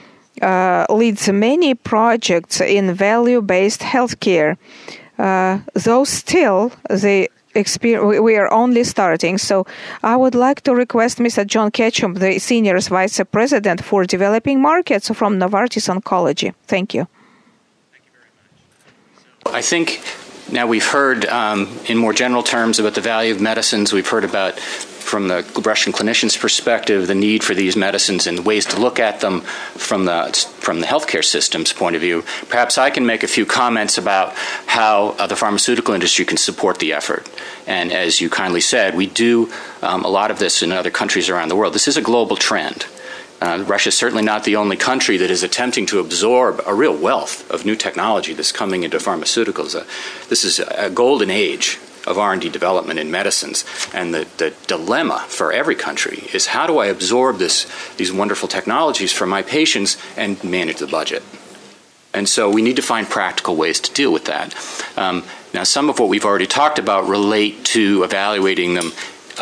Uh, leads many projects in value-based healthcare. Uh, though still, the experience, we are only starting. So I would like to request Mister John Ketchum, the Senior Vice President for Developing Markets from Novartis Oncology. Thank you. Thank you very much. I think now we've heard um, in more general terms about the value of medicines. We've heard about, from the Russian clinician's perspective, the need for these medicines and ways to look at them from the from the healthcare system's point of view. Perhaps I can make a few comments about how uh, the pharmaceutical industry can support the effort. And as you kindly said, we do um, a lot of this in other countries around the world. This is a global trend. Uh, Russia is certainly not the only country that is attempting to absorb a real wealth of new technology that's coming into pharmaceuticals. Uh, this is a golden age of R and D development in medicines. And the, the dilemma for every country is, how do I absorb this, these wonderful technologies for my patients and manage the budget? And so we need to find practical ways to deal with that. Um, now, some of what we've already talked about relate to evaluating them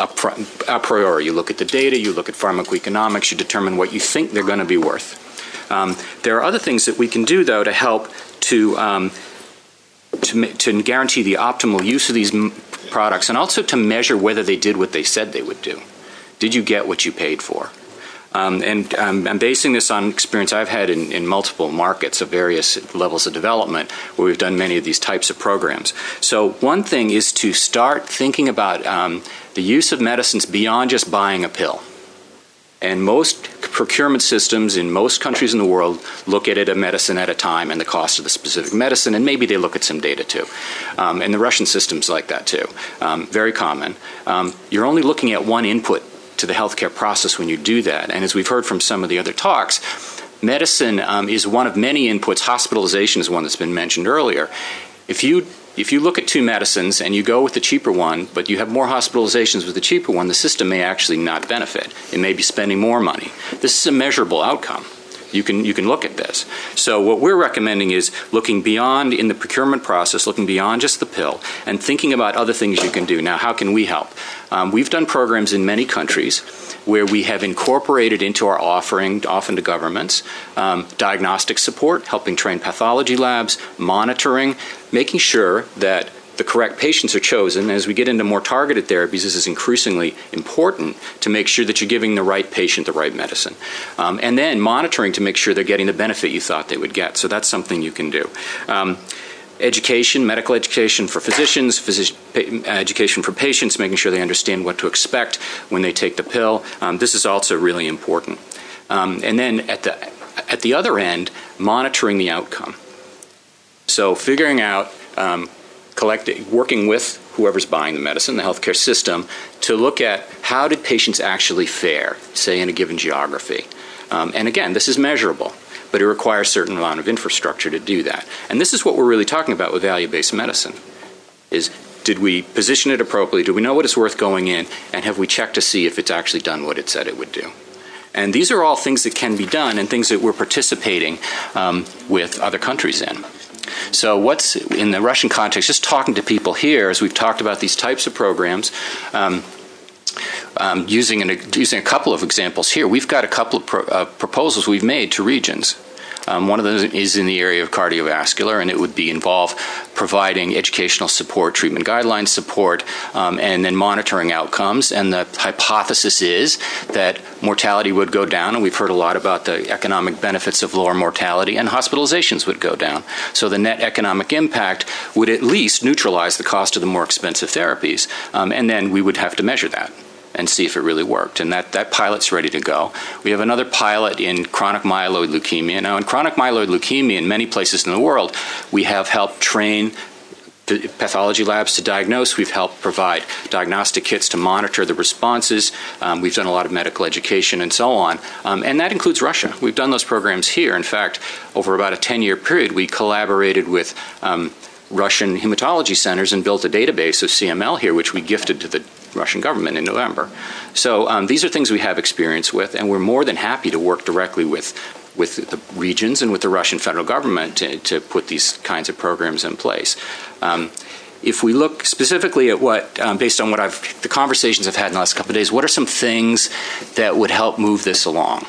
a priori. You look at the data, you look at pharmacoeconomics, you determine what you think they're going to be worth. Um, there are other things that we can do, though, to help to um, to, to guarantee the optimal use of these m- products, and also to measure whether they did what they said they would do. Did you get what you paid for? Um, and um, I'm basing this on experience I've had in, in multiple markets of various levels of development where we've done many of these types of programs. So one thing is to start thinking about um, the use of medicines beyond just buying a pill. And most procurement systems in most countries in the world look at it a medicine at a time and the cost of the specific medicine, and maybe they look at some data too. Um, and the Russian system's like that too. Um, very common. Um, you're only looking at one input to the healthcare process when you do that. And as we've heard from some of the other talks, medicine um, is one of many inputs. Hospitalization is one that's been mentioned earlier. If you if you look at two medicines and you go with the cheaper one, but you have more hospitalizations with the cheaper one, the system may actually not benefit. It may be spending more money. This is a measurable outcome. You can you can look at this. So what we're recommending is looking beyond in the procurement process, looking beyond just the pill, and thinking about other things you can do. Now, how can we help? Um, we've done programs in many countries where we have incorporated into our offering, often to governments, um, diagnostic support, helping train pathology labs, monitoring, making sure that the correct patients are chosen. As we get into more targeted therapies, this is increasingly important to make sure that you're giving the right patient the right medicine. Um, and then monitoring to make sure they're getting the benefit you thought they would get. So that's something you can do. Um, Education, medical education for physicians, physician, education for patients, making sure they understand what to expect when they take the pill. Um, this is also really important. Um, and then at the at the other end, monitoring the outcome. So figuring out, um, collecting, working with whoever's buying the medicine, the healthcare system, to look at how did patients actually fare, say in a given geography. Um, and again, this is measurable, but it requires a certain amount of infrastructure to do that. And this is what we're really talking about with value-based medicine, is did we position it appropriately? Do we know what it's worth going in? And have we checked to see if it's actually done what it said it would do? And these are all things that can be done and things that we're participating um, with other countries in. So what's in the Russian context, just talking to people here, as we've talked about these types of programs, um, Um, using, an, using a couple of examples here, we've got a couple of pro, uh, proposals we've made to regions. Um, one of them is in the area of cardiovascular, and it would be involve providing educational support, treatment guidelines support, um, and then monitoring outcomes. And the hypothesis is that mortality would go down, and we've heard a lot about the economic benefits of lower mortality, and hospitalizations would go down. So the net economic impact would at least neutralize the cost of the more expensive therapies, um, and then we would have to measure that and see if it really worked. And that, that pilot's ready to go. We have another pilot in chronic myeloid leukemia. Now, in chronic myeloid leukemia, in many places in the world, we have helped train pathology labs to diagnose. We've helped provide diagnostic kits to monitor the responses. Um, we've done a lot of medical education and so on. Um, and that includes Russia. We've done those programs here. In fact, over about a ten-year period, we collaborated with um, Russian hematology centers and built a database of C M L here, which we gifted to the Russian government in November. So um, these are things we have experience with, and we're more than happy to work directly with with the regions and with the Russian federal government to, to put these kinds of programs in place. Um, if we look specifically at what, um, based on what I've, the conversations I've had in the last couple of days, what are some things that would help move this along?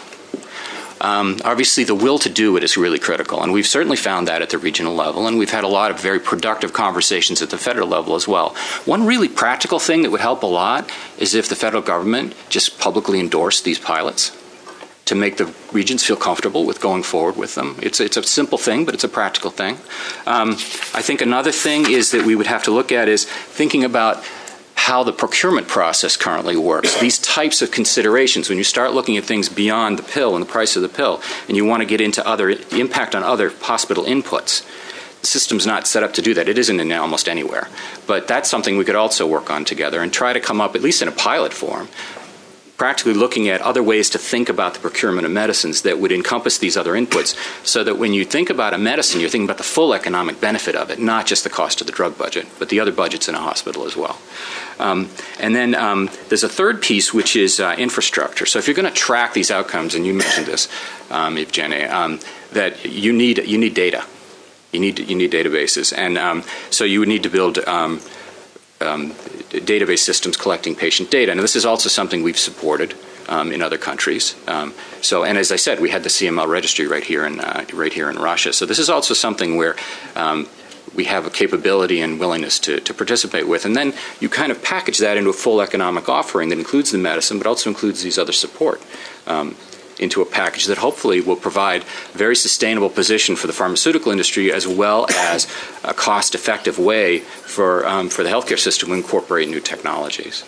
Um, obviously, the will to do it is really critical, and we've certainly found that at the regional level, and we've had a lot of very productive conversations at the federal level as well. One really practical thing that would help a lot is if the federal government just publicly endorsed these pilots to make the regions feel comfortable with going forward with them. It's, it's a simple thing, but it's a practical thing. Um, I think another thing is that we would have to look at is thinking about how the procurement process currently works. These types of considerations, when you start looking at things beyond the pill and the price of the pill, and you want to get into other the impact on other hospital inputs, the system's not set up to do that. It isn't in almost anywhere. But that's something we could also work on together and try to come up, at least in a pilot form, practically looking at other ways to think about the procurement of medicines that would encompass these other inputs, so that when you think about a medicine, you're thinking about the full economic benefit of it, not just the cost of the drug budget, but the other budgets in a hospital as well. Um, and then um, there's a third piece, which is uh, infrastructure. So if you're going to track these outcomes, and you mentioned this, um, Evgeny, um, that you need you need data, you need you need databases, and um, so you would need to build Um, um, database systems collecting patient data. And this is also something we've supported um, in other countries. Um, so, and as I said, we had the C M L registry right here in uh, right here in Russia. So this is also something where um, we have a capability and willingness to, to participate with. And then you kind of package that into a full economic offering that includes the medicine, but also includes these other support um, into a package that hopefully will provide a very sustainable position for the pharmaceutical industry, as well as a cost-effective way for, um, for the healthcare system to incorporate new technologies.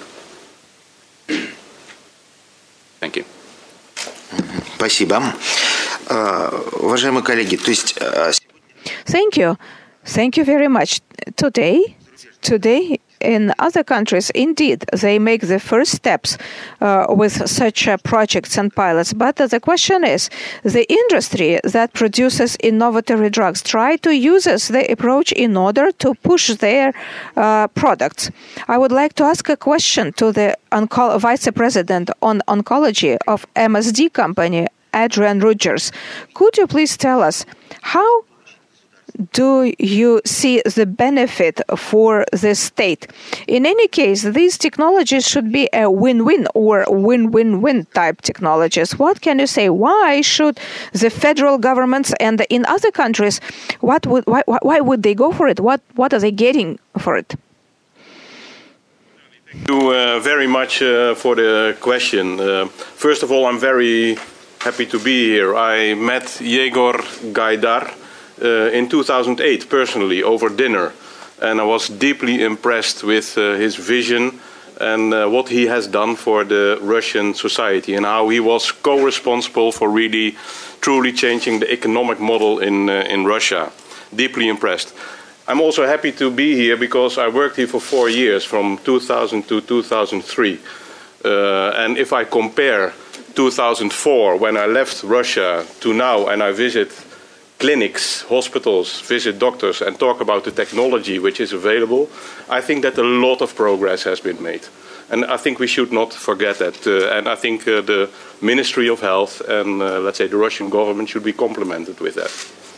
Thank you. Спасибо. Уважаемые коллеги, то есть... Thank you. Thank you very much. Today, today, in other countries, indeed, they make the first steps uh, with such uh, projects and pilots. But uh, the question is, the industry that produces innovative drugs try to use the approach in order to push their uh, products. I would like to ask a question to the onco- Vice President on Oncology of M S D company, Adrian Rogers. Could you please tell us how do you see the benefit for the state? In any case, these technologies should be a win-win or win-win-win type technologies. What can you say? Why should the federal governments and in other countries, what would, why, why would they go for it? What, what are they getting for it? Thank you uh, very much uh, for the question. Uh, first of all, I'm very happy to be here. I met Yegor Gaidar Uh, in two thousand eight, personally, over dinner, and I was deeply impressed with uh, his vision and uh, what he has done for the Russian society and how he was co-responsible for really, truly changing the economic model in uh, in Russia. Deeply impressed. I'm also happy to be here because I worked here for four years, from two thousand to two thousand three, uh, and if I compare two thousand four, when I left Russia, to now, and I visit clinics, hospitals, visit doctors and talk about the technology which is available, I think that a lot of progress has been made. And I think we should not forget that. Uh, and I think uh, the Ministry of Health and, uh, let's say, the Russian government should be complimented with that.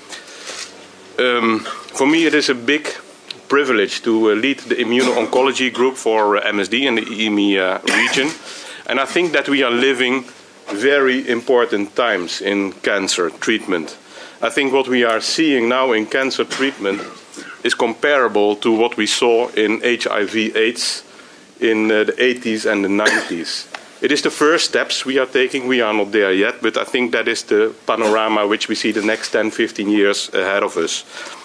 Um, for me, it is a big privilege to uh, lead the immuno-oncology group for uh, M S D in the E M E A region. And I think that we are living very important times in cancer treatment. I think what we are seeing now in cancer treatment is comparable to what we saw in H I V AIDS in uh, the eighties and the nineties. It is the first steps we are taking. We are not there yet, but I think that is the panorama which we see the next ten, fifteen years ahead of us.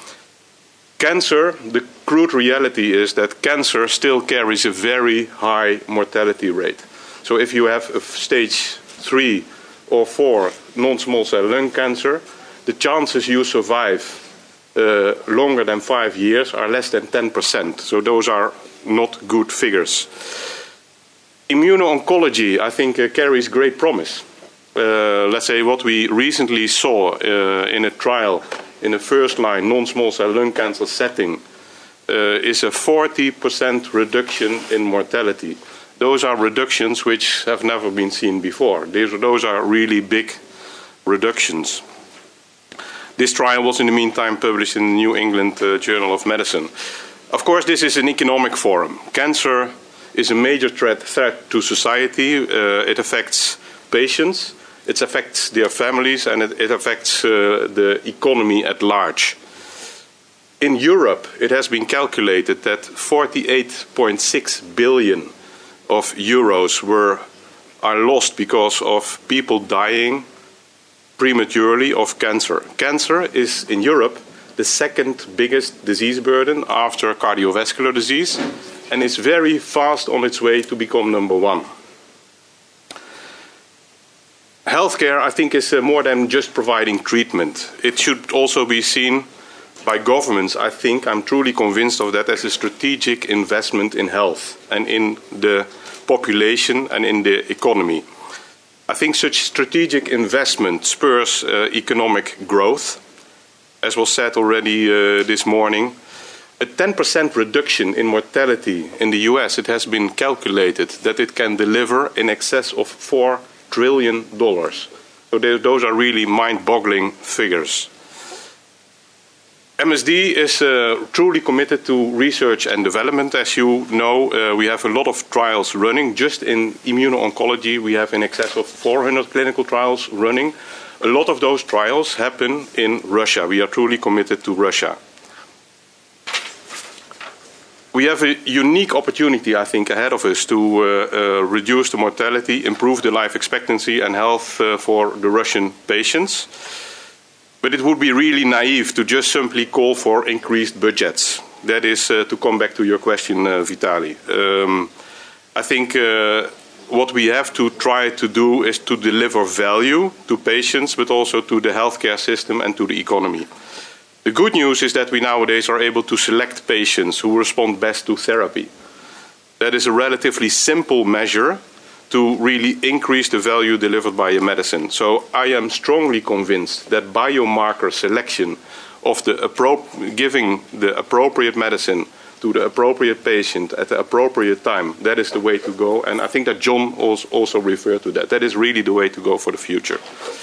Cancer, the crude reality is that cancer still carries a very high mortality rate. So if you have a stage three or four non-small cell lung cancer, the chances you survive uh, longer than five years are less than ten percent. So those are not good figures. Immuno-oncology, I think, uh, carries great promise. Uh, let's say what we recently saw uh, in a trial in a first-line non-small cell lung cancer setting uh, is a forty percent reduction in mortality. Those are reductions which have never been seen before. These, those are really big reductions. This trial was in the meantime published in the New England uh, Journal of Medicine. Of course, this is an economic forum. Cancer is a major threat, threat to society. Uh, it affects patients, it affects their families, and it, it affects uh, the economy at large. In Europe, it has been calculated that forty-eight point six billion of euros were, are lost because of people dying prematurely of cancer. Cancer is, in Europe, the second biggest disease burden after cardiovascular disease, and is very fast on its way to become number one. Healthcare, I think, is uh, more than just providing treatment. It should also be seen by governments, I think, I'm truly convinced of that, as a strategic investment in health and in the population and in the economy. I think such strategic investment spurs uh, economic growth. As was said already uh, this morning, a ten percent reduction in mortality in the U S, it has been calculated that it can deliver in excess of four trillion dollars. So those are really mind-boggling figures. M S D is uh, truly committed to research and development. As you know, uh, we have a lot of trials running. Just in immuno-oncology, we have in excess of four hundred clinical trials running. A lot of those trials happen in Russia. We are truly committed to Russia. We have a unique opportunity, I think, ahead of us to uh, uh, reduce the mortality, improve the life expectancy and health uh, for the Russian patients. But it would be really naive to just simply call for increased budgets. That is, uh, to come back to your question, uh, Vitaly. Um, I think uh, what we have to try to do is to deliver value to patients, but also to the healthcare system and to the economy. The good news is that we nowadays are able to select patients who respond best to therapy. That is a relatively simple measure to really increase the value delivered by a medicine. So I am strongly convinced that biomarker selection of the giving the appropriate medicine to the appropriate patient at the appropriate time, that is the way to go. And I think that John also referred to that. That is really the way to go for the future.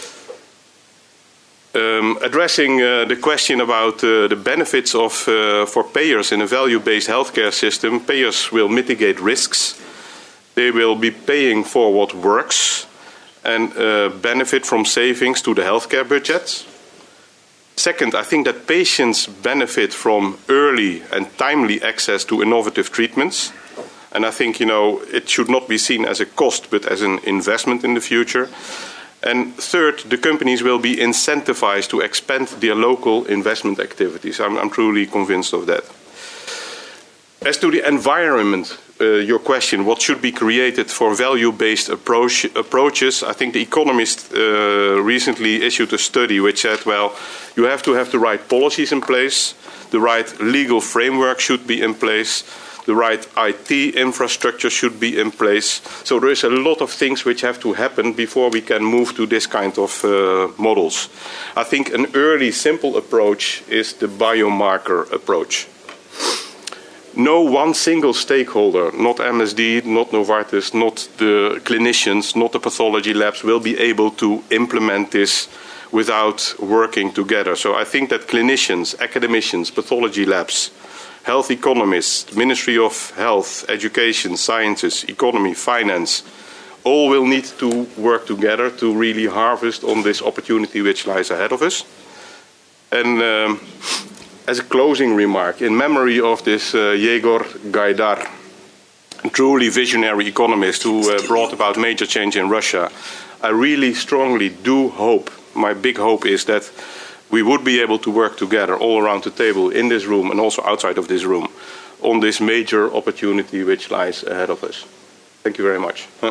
Um, addressing uh, the question about uh, the benefits of, uh, for payers in a value-based healthcare system, payers will mitigate risks. They will be paying for what works and uh, benefit from savings to the healthcare budgets. Second, I think that patients benefit from early and timely access to innovative treatments. And I think, you know, it should not be seen as a cost, but as an investment in the future. And third, the companies will be incentivized to expand their local investment activities. I'm, I'm truly convinced of that. As to the environment, uh, your question, what should be created for value-based approach, approaches, I think The Economist uh, recently issued a study which said, well, you have to have the right policies in place, the right legal framework should be in place, the right I T infrastructure should be in place. So there is a lot of things which have to happen before we can move to this kind of uh, models. I think an early, simple approach is the biomarker approach. No one single stakeholder, not M S D, not Novartis, not the clinicians, not the pathology labs, will be able to implement this without working together. So I think that clinicians, academicians, pathology labs, health economists, Ministry of Health, Education, Sciences, Economy, Finance, all will need to work together to really harvest on this opportunity which lies ahead of us. And um, as a closing remark, in memory of this uh, Yegor Gaidar, a truly visionary economist who uh, brought about major change in Russia, I really strongly do hope, my big hope is that we would be able to work together all around the table in this room and also outside of this room on this major opportunity which lies ahead of us. Thank you very much. Huh.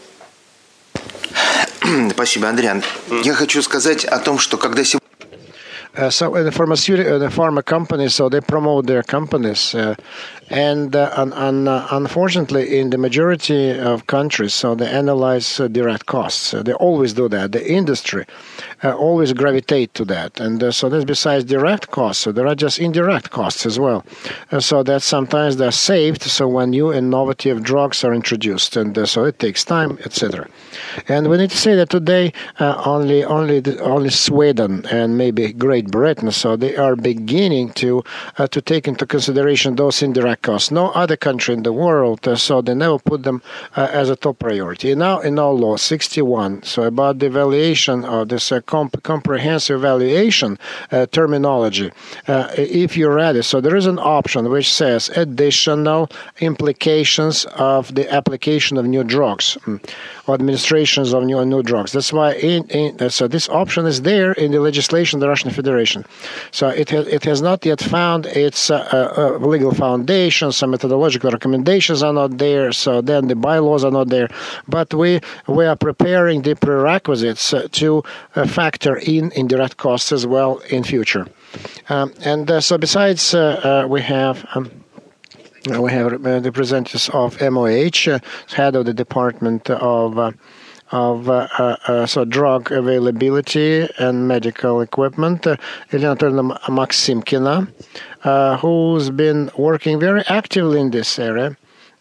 Спасибо, Адриан. Я хочу сказать о том, что когда сегодня Uh, so, in the pharmaceutical, the pharma companies, so they promote their companies, uh, and uh, un, un, uh, unfortunately, in the majority of countries, so they analyze uh, direct costs. Uh, they always do that. The industry uh, always gravitate to that, and uh, so that's besides direct costs. So there are just indirect costs as well. Uh, so that sometimes they're saved. So when new innovative drugs are introduced, and uh, so it takes time, et cetera. And we need to say that today, uh, only only the, only Sweden and maybe Great Britain, so they are beginning to uh, to take into consideration those indirect costs. No other country in the world, uh, so they never put them uh, as a top priority. And now in our law sixty-one, so about the evaluation of this uh, comp comprehensive evaluation uh, terminology, uh, if you read it, so there is an option which says additional implications of the application of new drugs or administrations of new new drugs. That's why in, in uh, so this option is there in the legislation of the Russian Federation. So it has it has not yet found its uh, uh, legal foundation. Some methodological recommendations are not there. So then the bylaws are not there. But we we are preparing the prerequisites uh, to uh, factor in indirect costs as well in future. Um, and uh, so besides, uh, uh, we have. Um, We have uh, representatives of M O H, uh, head of the Department of uh, of uh, uh, uh, so drug availability and medical equipment, uh, Elena Maximkina, uh, who's been working very actively in this area.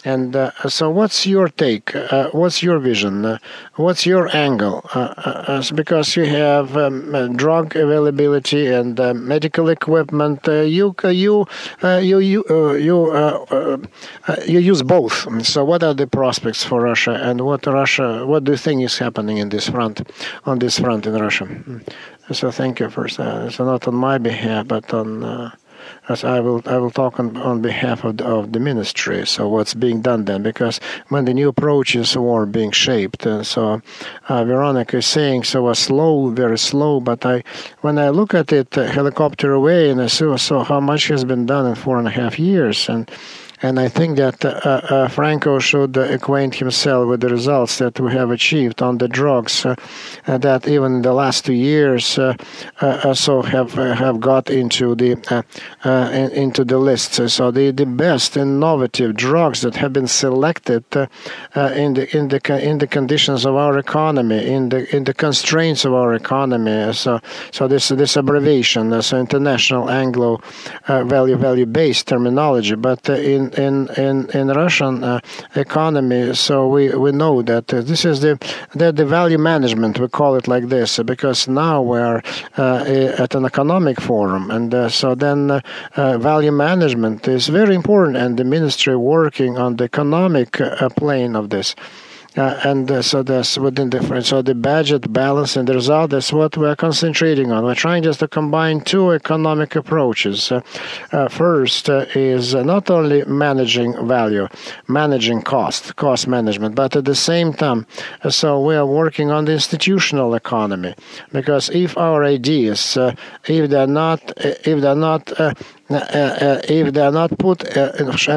And uh, so what's your take? Uh, what's your vision? Uh, what's your angle? Uh, uh, because you have um, uh, drug availability and uh, medical equipment. Uh, you you uh, you you uh, you uh, uh, uh, you use both. So what are the prospects for Russia, and what Russia? What do you think is happening in this front, on this front in Russia? So thank you first. Uh, so not on my behalf, but on. Uh, As I will, I will talk on, on behalf of the, of the ministry. So what's being done then? Because when the new approaches were being shaped, uh, so uh, Veronika is saying so a slow, very slow. But I, when I look at it, uh, helicopter away, and I saw, saw how much has been done in four and a half years, and. And I think that uh, uh, Franco should uh, acquaint himself with the results that we have achieved on the drugs uh, uh, that even in the last two years uh, uh, so have uh, have got into the uh, uh, in, into the list. So the, the best innovative drugs that have been selected uh, uh, in the in the in the conditions of our economy, in the in the constraints of our economy. So so this this abbreviation, uh, so international Anglo uh, value value based terminology, but uh, in In, in, in Russian uh, economy, so we, we know that uh, this is the, the the value management, we call it like this, because now we're uh, at an economic forum, and uh, so then uh, uh, value management is very important, and the ministry working on the economic uh, plane of this. Uh, and uh, so that's within different. So the budget balance and the result, that's what we're concentrating on. We're trying just to combine two economic approaches. Uh, uh, first uh, is uh, not only managing value, managing cost, cost management, but at the same time, uh, so we are working on the institutional economy. Because if our ideas, uh, if they're not, if they're not, uh, Uh, uh, if they are not put uh,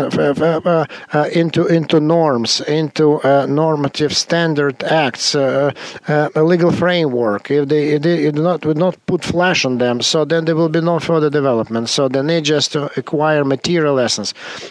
uh, uh, into into norms, into uh, normative standard acts, uh, uh, a legal framework, if they, if they do not would not put flash on them, so then there will be no further development. So they need just to acquire material essence.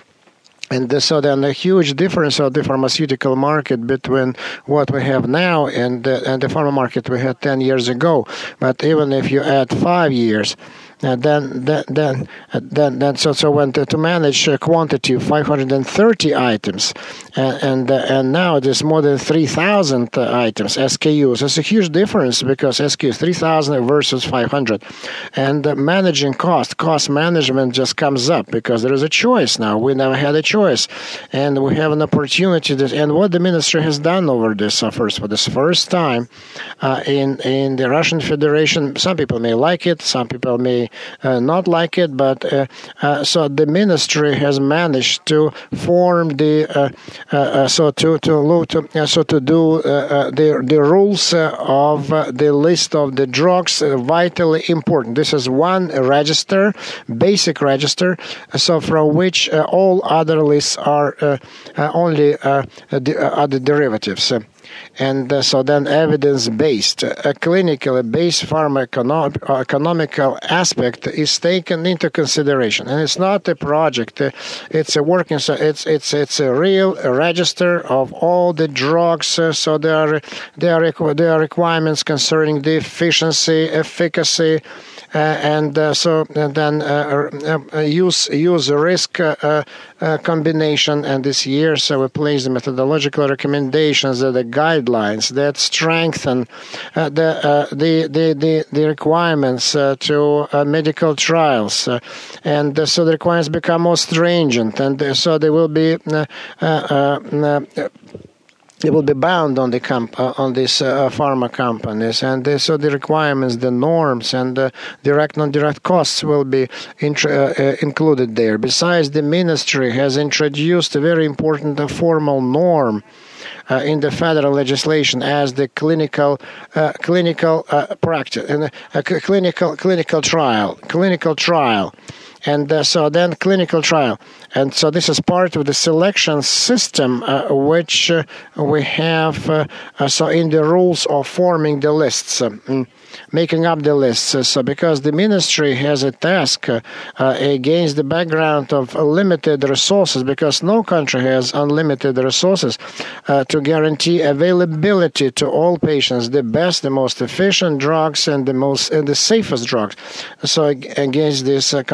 And so then a huge difference of the pharmaceutical market between what we have now and the, and the pharma market we had ten years ago. But even if you add five years, Uh, then, then, then, uh, then, then, so, so when to, to manage a quantity of five hundred thirty items, uh, and uh, and now there's more than three thousand uh, items, S K Us. It's a huge difference because S K Us three thousand versus five hundred, and uh, managing cost, cost management just comes up because there is a choice now. We never had a choice, and we have an opportunity. To, and what the ministry has done over this, uh, first for this first time, uh, in in the Russian Federation, some people may like it, some people may. Uh, not like it, but uh, uh, so the ministry has managed to form the uh, uh, uh, so to to to uh, so to do uh, uh, the the rules uh, of uh, the list of the drugs uh, vitally important. This is one register, basic register, so from which uh, all other lists are uh, uh, only uh, the uh, other derivatives. And uh, so then evidence-based, a clinically based pharmacoeconomical aspect is taken into consideration. And it's not a project, uh, it's a working, so it's it's it's a real register of all the drugs. Uh, so there are, there, are, there are requirements concerning the efficiency, efficacy, Uh, and uh, so and then uh, uh, use use risk uh, uh, combination. And this year, so we place the methodological recommendations, uh, the guidelines that strengthen uh, the, uh, the the the the requirements uh, to uh, medical trials, uh, and uh, so the requirements become more stringent, and uh, so they will be. Uh, uh, uh, They will be bound on the comp uh, on these uh, pharma companies, and uh, so the requirements, the norms, and the direct non-direct costs will be uh, uh, included there. Besides, the ministry has introduced a very important uh, formal norm Uh, in the federal legislation as the clinical uh, clinical uh, practice and uh, clinical clinical trial clinical trial. And uh, so then clinical trial. And so this is part of the selection system uh, which uh, we have uh, uh, so in the rules of forming the lists, uh, making up the lists. Uh, so because the ministry has a task uh, uh, against the background of limited resources, because no country has unlimited resources uh, to guarantee availability to all patients, the best, the most efficient drugs and the most and the safest drugs. So against these uh, constraints.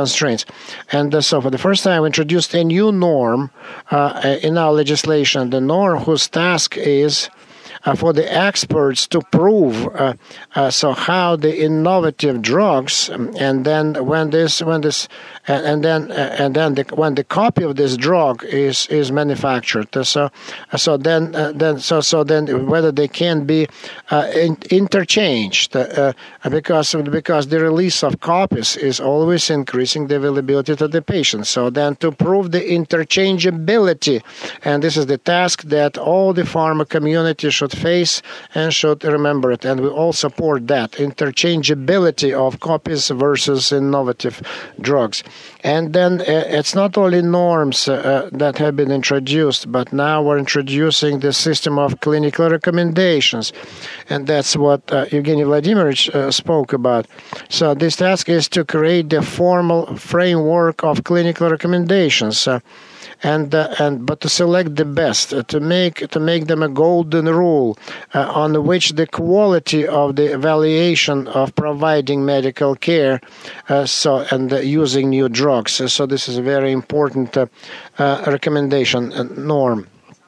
communities. And uh, so for the first time, we introduced a new norm uh, in our legislation, the norm whose task is Uh, for the experts to prove uh, uh, so how the innovative drugs um, and then when this when this uh, and then uh, and then the, when the copy of this drug is is manufactured, uh, so uh, so then uh, then so so then whether they can be uh, in, interchanged uh, uh, because because the release of copies is always increasing the availability to the patient. So then to prove the interchangeability, and this is the task that all the pharma community should face and should remember it, and we all support that interchangeability of copies versus innovative drugs. And then uh, it's not only norms uh, that have been introduced, but now we're introducing the system of clinical recommendations, and that's what uh, Evgeny Vladimirovich uh, spoke about. So this task is to create the formal framework of clinical recommendations. Uh, And uh, and but to select the best, uh, to make to make them a golden rule uh, on which the quality of the evaluation of providing medical care, uh, so and uh, using new drugs. So this is a very important uh, uh, recommendation uh, norm.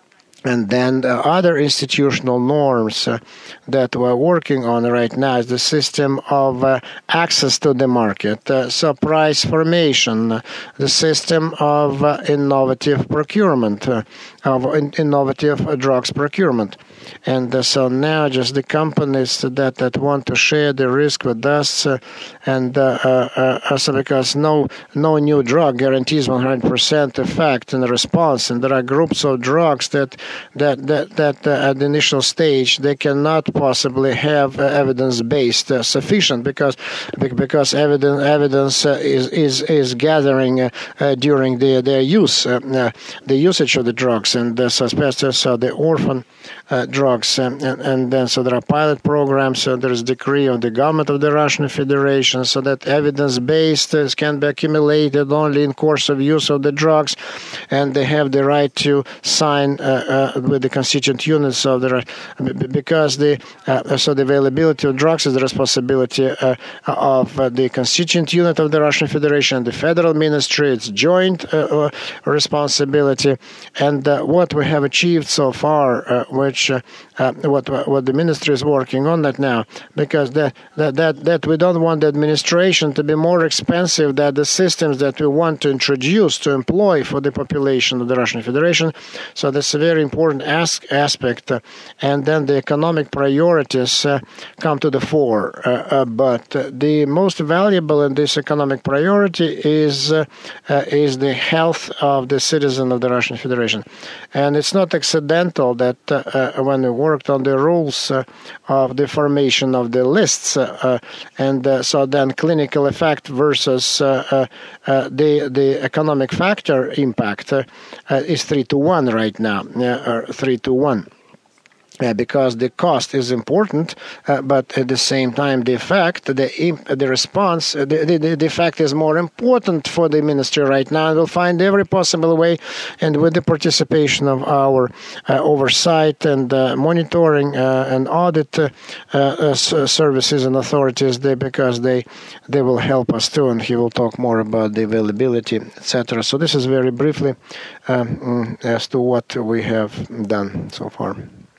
And then the other institutional norms uh, that we're working on right now is the system of uh, access to the market, uh, so price formation, uh, the system of uh, innovative procurement, uh, of in innovative uh, drugs procurement. And uh, so now just the companies that, that want to share the risk with us, uh, and uh, uh, uh, so because no no new drug guarantees one hundred percent effect and response, and there are groups of drugs that that that, that uh, at the initial stage they cannot possibly have uh, evidence-based uh, sufficient because because evidence evidence uh, is is is gathering uh, uh, during the, their use uh, uh, the usage of the drugs, and uh, so especially so the orphan uh, drugs, and, and, and then so there are pilot programs. So there is decree of the government of the Russian Federation, so that evidence-based uh, can be accumulated only in course of use of the drugs, and they have the right to sign uh, uh, with the constituent units of the because the uh, so the availability of drugs is the responsibility uh, of uh, the constituent unit of the Russian Federation, the federal ministry. It's joint uh, uh, responsibility, and uh, what we have achieved so far, uh, which uh, uh, what what the ministry is working on that now, because that that that that we don't want the administration to be more expensive than the systems that we want to introduce to employ for the population of the Russian Federation. So that's a very important as aspect, uh, and then the economic priorities uh, come to the fore. Uh, uh, but uh, the most valuable in this economic priority is uh, uh, is the health of the citizen of the Russian Federation, and it's not accidental that uh, uh, when we worked on the rules uh, of the formation of the lists, uh, uh, and uh, so then clinical effect versus uh, uh, uh, the the economic factor impact uh, uh, is three to one right now, uh, or three to one. Uh, because the cost is important, uh, but at the same time, the effect, the the response, uh, the, the the effect is more important for the ministry right now. And we'll find every possible way, and with the participation of our uh, oversight and uh, monitoring uh, and audit uh, uh, services and authorities, they because they they will help us too. And he will talk more about the availability, et cetera. So this is very briefly um, as to what we have done so far.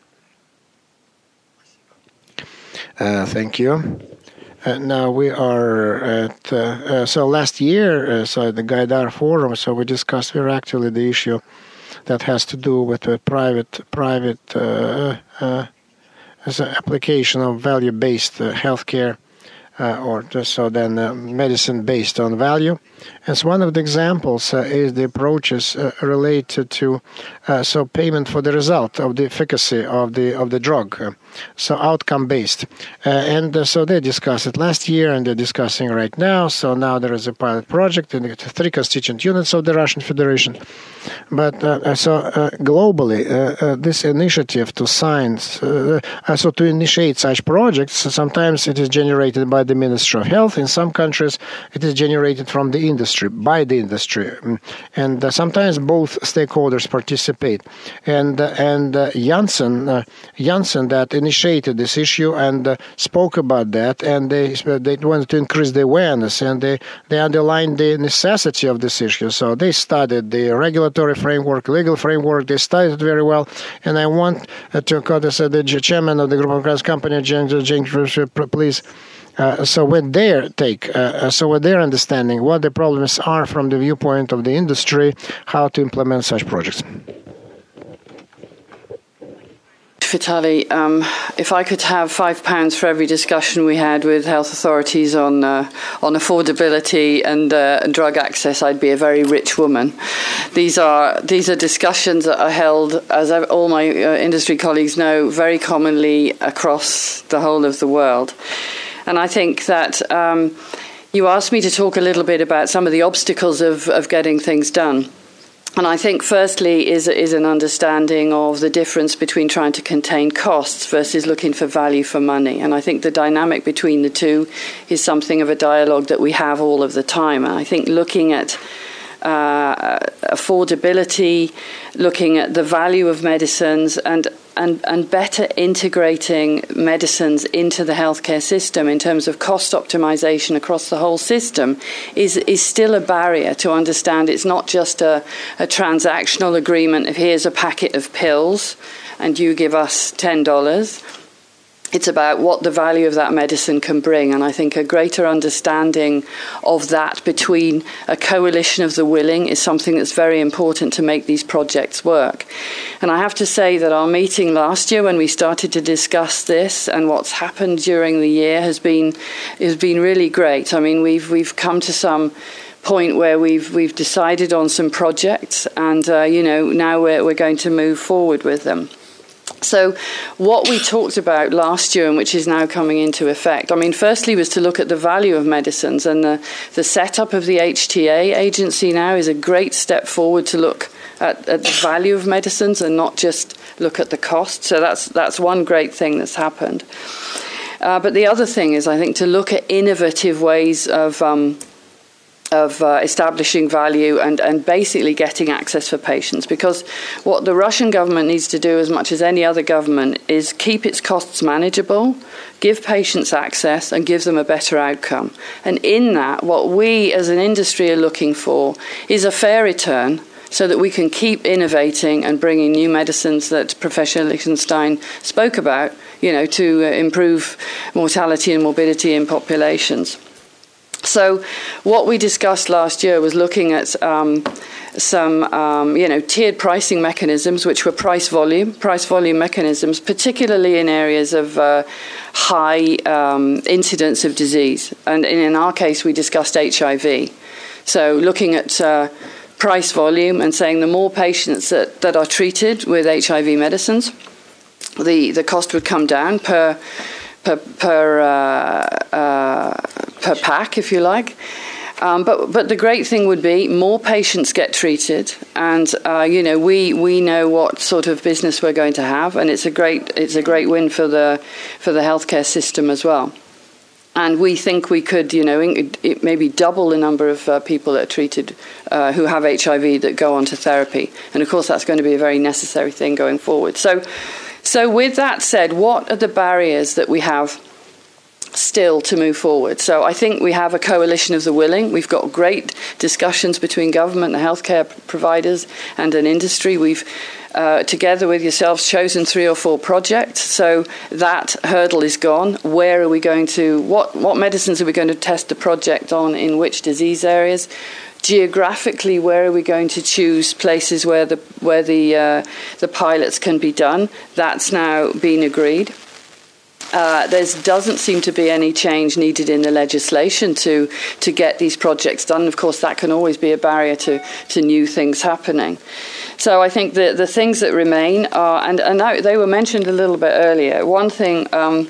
Uh, thank you. Uh, now we are at, uh, uh, so last year, uh, so at the Gaidar forum, so we discussed very actually the issue that has to do with the private, private uh, uh, as an application of value-based uh, healthcare, uh, or just so then uh, medicine based on value. As one of the examples uh, is the approaches uh, related to uh, so payment for the result of the efficacy of the of the drug, uh, so outcome based, uh, and uh, so they discussed it last year and they're discussing right now. So now there is a pilot project in the three constituent units of the Russian Federation, but uh, so uh, globally uh, uh, this initiative to sign, uh, uh, so to initiate such projects, sometimes it is generated by the Ministry of Health. In some countries, it is generated from the industry. industry, by the industry, and uh, sometimes both stakeholders participate. And uh, and uh, Janssen, uh, Janssen that initiated this issue and uh, spoke about that, and they they wanted to increase the awareness, and they they underlined the necessity of this issue. So they studied the regulatory framework, legal framework. They studied it very well, and I want uh, to call this uh, the chairman of the group of Cross Company, James, please. Uh, so with their take, uh, so with their understanding, what the problems are from the viewpoint of the industry, how to implement such projects. Vitaly, um, if I could have five pounds for every discussion we had with health authorities on uh, on affordability and, uh, and drug access, I'd be a very rich woman. These are these are discussions that are held, as all my uh, industry colleagues know, very commonly across the whole of the world. And I think that um, you asked me to talk a little bit about some of the obstacles of, of getting things done. And I think firstly is, is an understanding of the difference between trying to contain costs versus looking for value for money. And I think the dynamic between the two is something of a dialogue that we have all of the time. And I think looking at uh, affordability, looking at the value of medicines, and And, and better integrating medicines into the healthcare system in terms of cost optimization across the whole system is, is still a barrier to understand. It's not just a, a transactional agreement of here's a packet of pills and you give us ten dollars. It's about what the value of that medicine can bring. And I think a greater understanding of that between a coalition of the willing is something that's very important to make these projects work. And I have to say that our meeting last year when we started to discuss this and what's happened during the year has been has been really great. I mean, we've we've come to some point where we've we've decided on some projects, and uh, you know now we're we're going to move forward with them. So what we talked about last year, and which is now coming into effect, I mean, firstly was to look at the value of medicines, and the, the setup of the H T A agency now is a great step forward to look at, at the value of medicines and not just look at the cost. So that's that's one great thing that's happened. Uh, but the other thing is, I think, to look at innovative ways of um, of uh, establishing value and, and basically getting access for patients. Because what the Russian government needs to do as much as any other government is keep its costs manageable, give patients access and give them a better outcome. And in that, what we as an industry are looking for is a fair return so that we can keep innovating and bringing new medicines that Professor Lichtenstein spoke about, you know, to uh, improve mortality and morbidity in populations. So what we discussed last year was looking at um, some, um, you know, tiered pricing mechanisms, which were price volume, price volume mechanisms, particularly in areas of uh, high um, incidence of disease. And in our case, we discussed H I V. So looking at uh, price volume and saying the more patients that, that are treated with H I V medicines, the, the cost would come down per per per uh, uh, per pack, if you like. Um, but but the great thing would be more patients get treated, and uh, you know we we know what sort of business we're going to have, and it's a great it's a great win for the for the healthcare system as well. And we think we could, you know, it maybe double the number of uh, people that are treated uh, who have H I V that go on to therapy. And of course, that's going to be a very necessary thing going forward. So, so with that said, what are the barriers that we have still to move forward? So I think we have a coalition of the willing. We've got great discussions between government and healthcare providers and an industry. We've Uh, together with yourselves, chosen three or four projects. So that hurdle is gone. Where are we going to, what, what medicines are we going to test the project on in which disease areas? Geographically, where are we going to choose places where the, where the, uh, the pilots can be done? That's now been agreed. Uh, there doesn't seem to be any change needed in the legislation to, to get these projects done. Of course, that can always be a barrier to, to new things happening. So I think the, the things that remain are, and, and they were mentioned a little bit earlier. One thing um,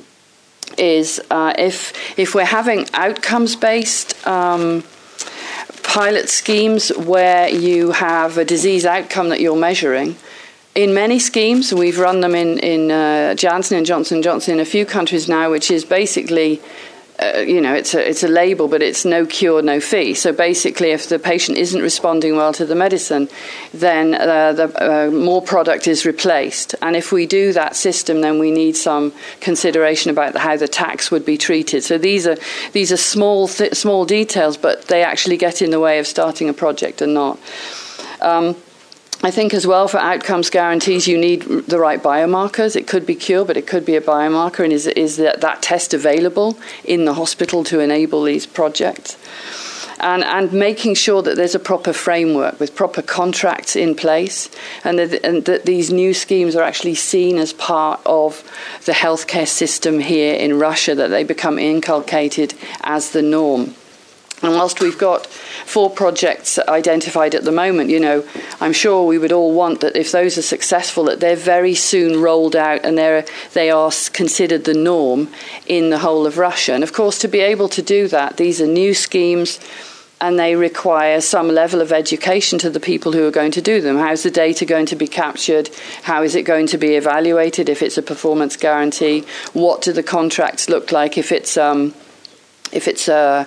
is uh, if, if we're having outcomes-based um, pilot schemes where you have a disease outcome that you're measuring, in many schemes, we've run them in, in uh, Janssen and Johnson and Johnson in a few countries now, which is basically Uh, you know, it's a it's a label, but it's no cure, no fee. So basically, if the patient isn't responding well to the medicine, then uh, the uh, more product is replaced. And if we do that system, then we need some consideration about how the tax would be treated. So these are these are small th- small details, but they actually get in the way of starting a project and not. Um, I think as well for outcomes guarantees you need the right biomarkers. It could be cure, but it could be a biomarker. And is, is that, that test available in the hospital to enable these projects? And, and making sure that there's a proper framework with proper contracts in place and that, and that these new schemes are actually seen as part of the healthcare system here in Russia, that they become inculcated as the norm. And whilst we've got four projects identified at the moment, you know, I'm sure we would all want that if those are successful, that they're very soon rolled out and they're, they are considered the norm in the whole of Russia. And of course, to be able to do that, these are new schemes and they require some level of education to the people who are going to do them. How's the data going to be captured? How is it going to be evaluated if it's a performance guarantee? What do the contracts look like if it's um, if it's a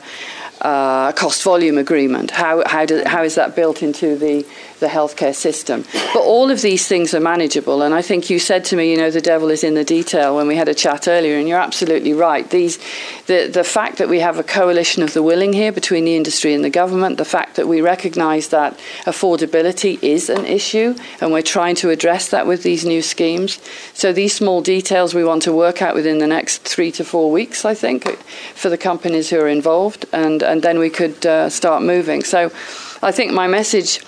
Uh, cost volume agreement? How how do, how is that built into the the healthcare system? But all of these things are manageable, and I think you said to me, you know, the devil is in the detail when we had a chat earlier, and you're absolutely right. These the the fact that we have a coalition of the willing here between the industry and the government, the fact that we recognise that affordability is an issue, and we're trying to address that with these new schemes. So these small details we want to work out within the next three to four weeks, I think, for the companies who are involved, and and then we could uh, start moving. So I think my message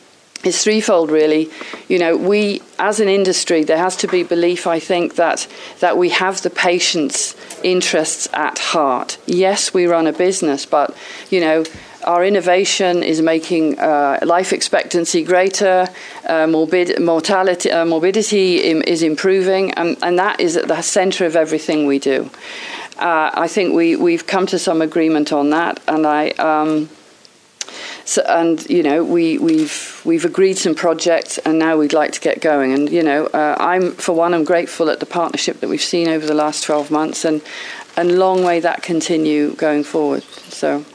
is threefold, really. You know, we, as an industry, there has to be belief, I think, that that we have the patient's interests at heart. Yes, we run a business, but, you know, our innovation is making uh, life expectancy greater, uh, morbid, mortality, uh, morbidity im- is improving, and, and that is at the centre of everything we do. Uh, I think we, we've come to some agreement on that, and I, um, so, and you know, we, we've we've agreed some projects, and now we'd like to get going. And you know, uh, I'm for one, I'm grateful at the partnership that we've seen over the last twelve months, and and long may that continue going forward. So,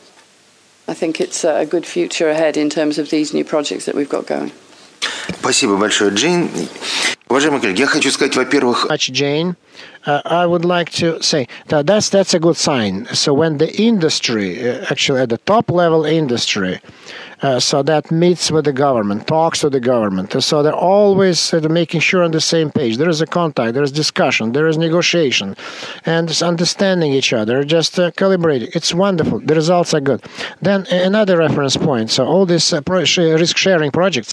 I think it's a good future ahead in terms of these new projects that we've got going. Спасибо большое, Джейн. Уважаемые коллеги, я хочу сказать, во-первых... Jane, uh, I would like to say that that's, that's a good sign. So when the industry, uh, actually at the top level industry, uh, so that meets with the government, talks to the government, so they're always uh, making sure on the same page. There is a contact, there is discussion, there is negotiation, and it's understanding each other, just uh, calibrating. It's wonderful. The results are good. Then uh, another reference point. So all these uh, pro- risk-sharing projects.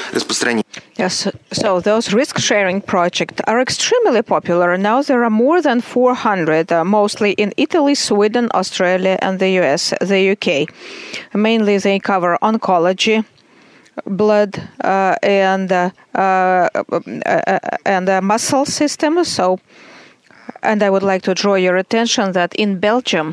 Yes, so those risk-sharing projects are extremely popular. Now there are more than four hundred, uh, mostly in Italy, Sweden, Australia, and the U S, the U K. Mainly they cover oncology, blood, uh, and uh, uh, and the muscle system. So, and I would like to draw your attention that in Belgium,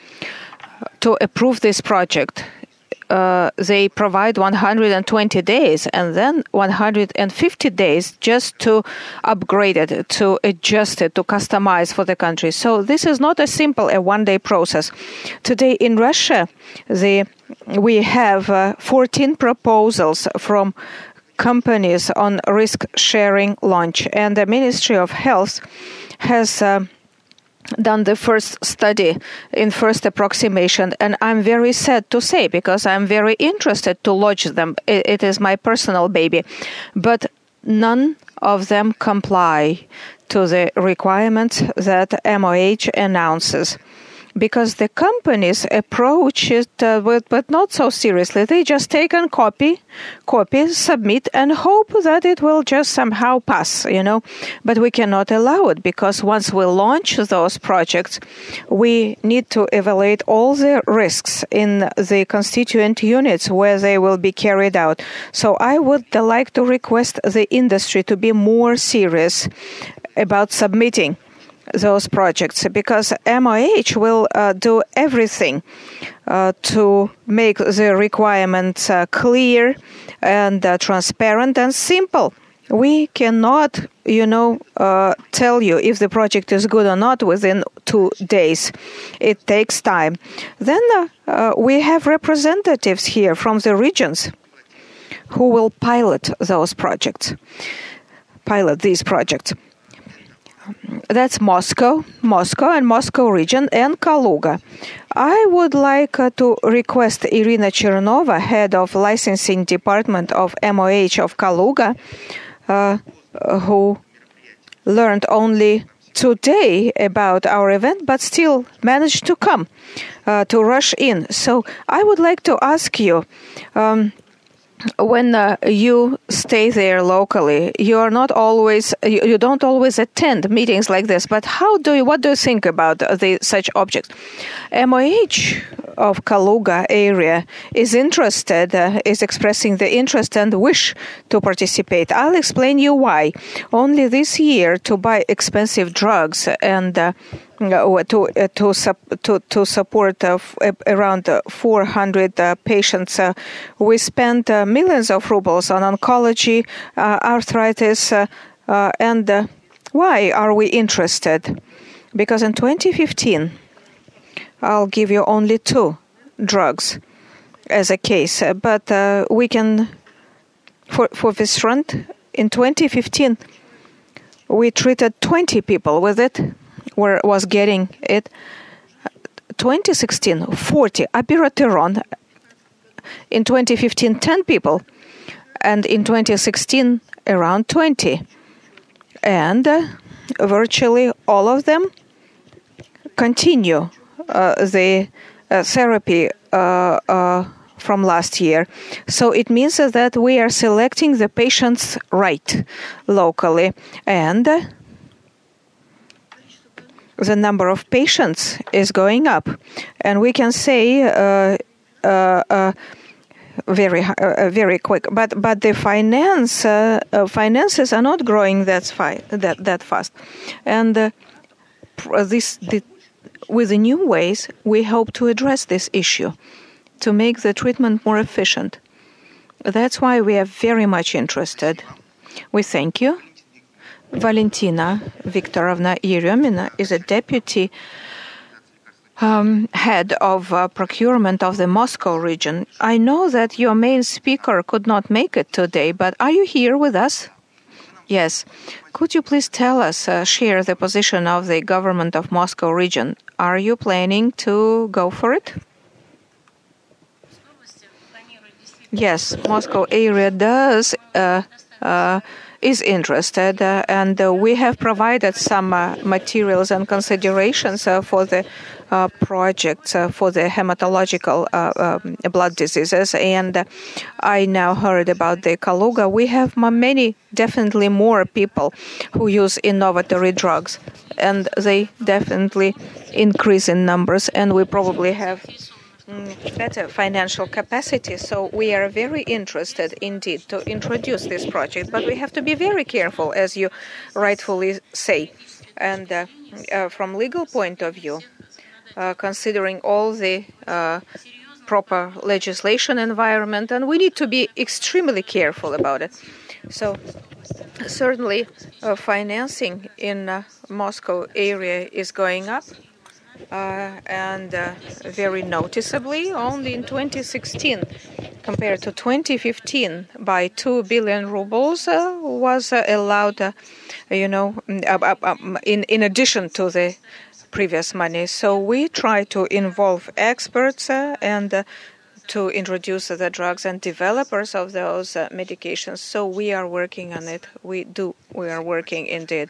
to approve this project, Uh, they provide one hundred twenty days and then one hundred fifty days just to upgrade it, to adjust it, to customize for the country. So this is not a simple a one-day process. Today in Russia, the, we have uh, fourteen proposals from companies on risk-sharing launch, and the Ministry of Health has uh, done the first study in first approximation, and I'm very sad to say, because I'm very interested to launch them. It is my personal baby, but none of them comply to the requirements that M O H announces, because the companies approach it uh, with, but not so seriously. They just take and copy, copy, submit, and hope that it will just somehow pass, you know. But we cannot allow it, because once we launch those projects, we need to evaluate all the risks in the constituent units where they will be carried out. So I would like to request the industry to be more serious about submitting those projects, because M O H will uh, do everything uh, to make the requirements uh, clear and uh, transparent and simple. We cannot you know, uh, tell you if the project is good or not within two days. It takes time. Then uh, uh, we have representatives here from the regions who will pilot those projects, pilot these projects. That's Moscow, Moscow and Moscow region, and Kaluga. I would like uh, to request Irina Chernova, head of licensing department of M O H of Kaluga, uh, who learned only today about our event, but still managed to come, uh, to rush in. So I would like to ask you, um, when uh, you stay there locally, you are not always, you, you don't always attend meetings like this. But how do you, what do you think about the, such objects? M O H of Kaluga area is interested, uh, is expressing the interest and wish to participate. I'll explain you why. Only this year, to buy expensive drugs and uh, to uh, to, sup- to to support uh, f- around uh, four hundred uh, patients, uh, we spent uh, millions of rubles on oncology, uh, arthritis, uh, uh, and uh, why are we interested? Because in twenty fifteen, I'll give you only two drugs as a case, uh, but uh, we can, for for this front, in twenty fifteen, we treated twenty people with it. Where was getting it. twenty sixteen, forty. Abiraterone. In twenty fifteen, ten people. And in twenty sixteen, around twenty. And uh, virtually all of them continue uh, the uh, therapy uh, uh, from last year. So it means uh, that we are selecting the patients right locally. And uh, the number of patients is going up, and we can say uh, uh, uh, very uh, very quick. But but the finance uh, uh, finances are not growing that fi- that that fast, and uh, this the, with the new ways we hope to address this issue, to make the treatment more efficient. That's why we are very much interested. We thank you. Valentina Viktorovna Yeremina is a deputy um, head of uh, procurement of the Moscow region. I know that your main speaker could not make it today, but are you here with us? Yes. Could you please tell us, uh, share the position of the government of Moscow region? Are you planning to go for it? Yes, Moscow area does uh, uh, is interested, uh, and uh, we have provided some uh, materials and considerations uh, for the uh, projects uh, for the hematological uh, um, blood diseases. And uh, I now heard about the Kaluga. We have many, definitely more people who use innovative drugs, and they definitely increase in numbers, and we probably have better financial capacity. So we are very interested indeed to introduce this project, but we have to be very careful, as you rightfully say. And uh, uh, from legal point of view, uh, considering all the uh, proper legislation environment, and we need to be extremely careful about it. So certainly uh, financing in uh, Moscow area is going up. Uh, and uh, very noticeably, only in twenty sixteen, compared to twenty fifteen, by two billion rubles uh, was uh, allowed, uh, you know, uh, uh, in, in addition to the previous money. So we try to involve experts uh, and uh, to introduce the drugs and developers of those uh, medications. So we are working on it. We do. We are working indeed.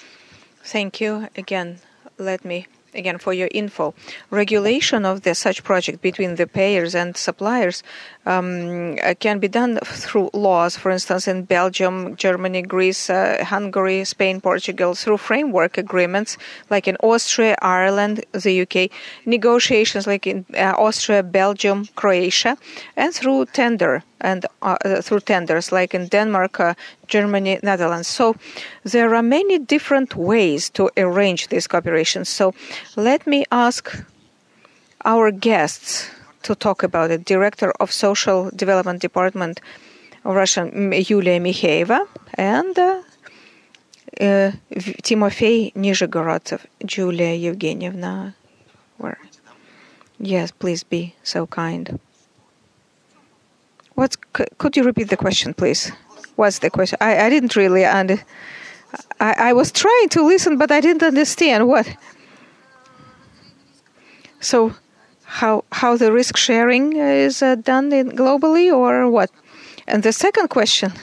Thank you again. Let me. Again, for your info, regulation of the such project between the payers and suppliers um, can be done through laws, for instance, in Belgium, Germany, Greece, uh, Hungary, Spain, Portugal, through framework agreements like in Austria, Ireland, the U K, negotiations like in uh, Austria, Belgium, Croatia, and through tender and uh, through tenders like in Denmark, uh, Germany, Netherlands. So there are many different ways to arrange this cooperation. So let me ask our guests to talk about it. Director of Social Development Department of Russian, Yulia Mikheeva, and uh, Uh, Timofey Nizhgorodtsev, Julia Evgenyevna. Where? Yes, please be so kind. What? Could you repeat the question, please? What's the question? I, I didn't really under. I, I was trying to listen, but I didn't understand what. So, how how the risk sharing is uh, done in globally, or what? And the second question.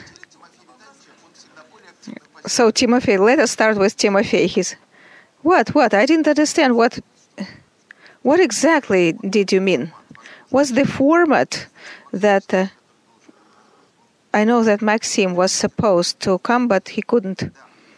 So, Timofey, let us start with Timofey. He's what? What? I didn't understand what. What exactly did you mean? What's the format that? Uh, I know that Maxim was supposed to come, but he couldn't.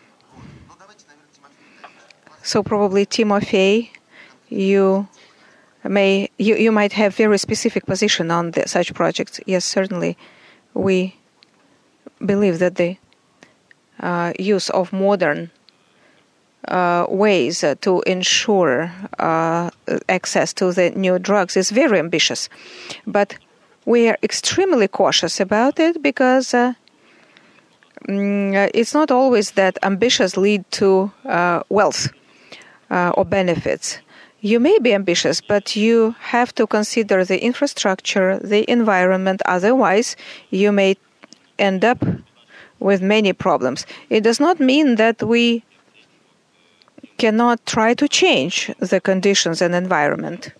So probably Timofey, you may you, you might have very specific position on the, such projects. Yes, certainly, we believe that the uh, use of modern uh, ways uh, to ensure uh, access to the new drugs is very ambitious, but we are extremely cautious about it because uh, mm, it's not always that ambitious lead to uh, wealth uh, or benefits. You may be ambitious, but you have to consider the infrastructure, the environment. Otherwise, you may end up with many problems. It does not mean that we cannot try to change the conditions and environment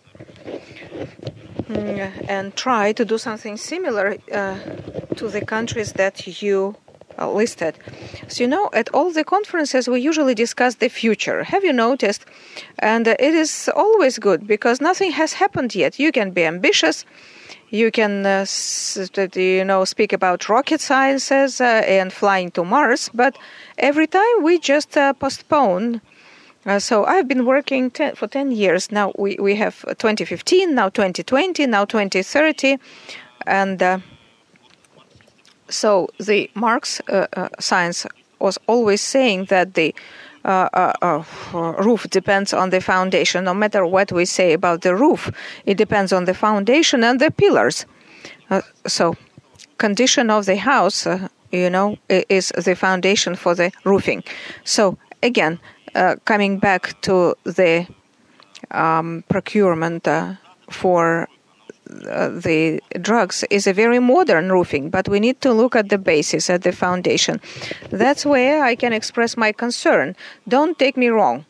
and try to do something similar uh, to the countries that you uh, listed. So, you know, at all the conferences, we usually discuss the future. Have you noticed? And uh, it is always good because nothing has happened yet. You can be ambitious. You can, uh, you know, speak about rocket sciences uh, and flying to Mars. But every time we just uh, postpone. Uh, so I've been working ten, for ten years. Now we, we have twenty fifteen, now twenty twenty, now twenty thirty. And uh, so the Marx uh, uh, science was always saying that the uh, uh, uh, roof depends on the foundation. No matter what we say about the roof, it depends on the foundation and the pillars. Uh, so condition of the house, uh, you know, is the foundation for the roofing. So again, Uh, coming back to the um, procurement uh, for uh, the drugs is a very modern roofing, but we need to look at the basis, at the foundation. That's where I can express my concern. Don't take me wrong.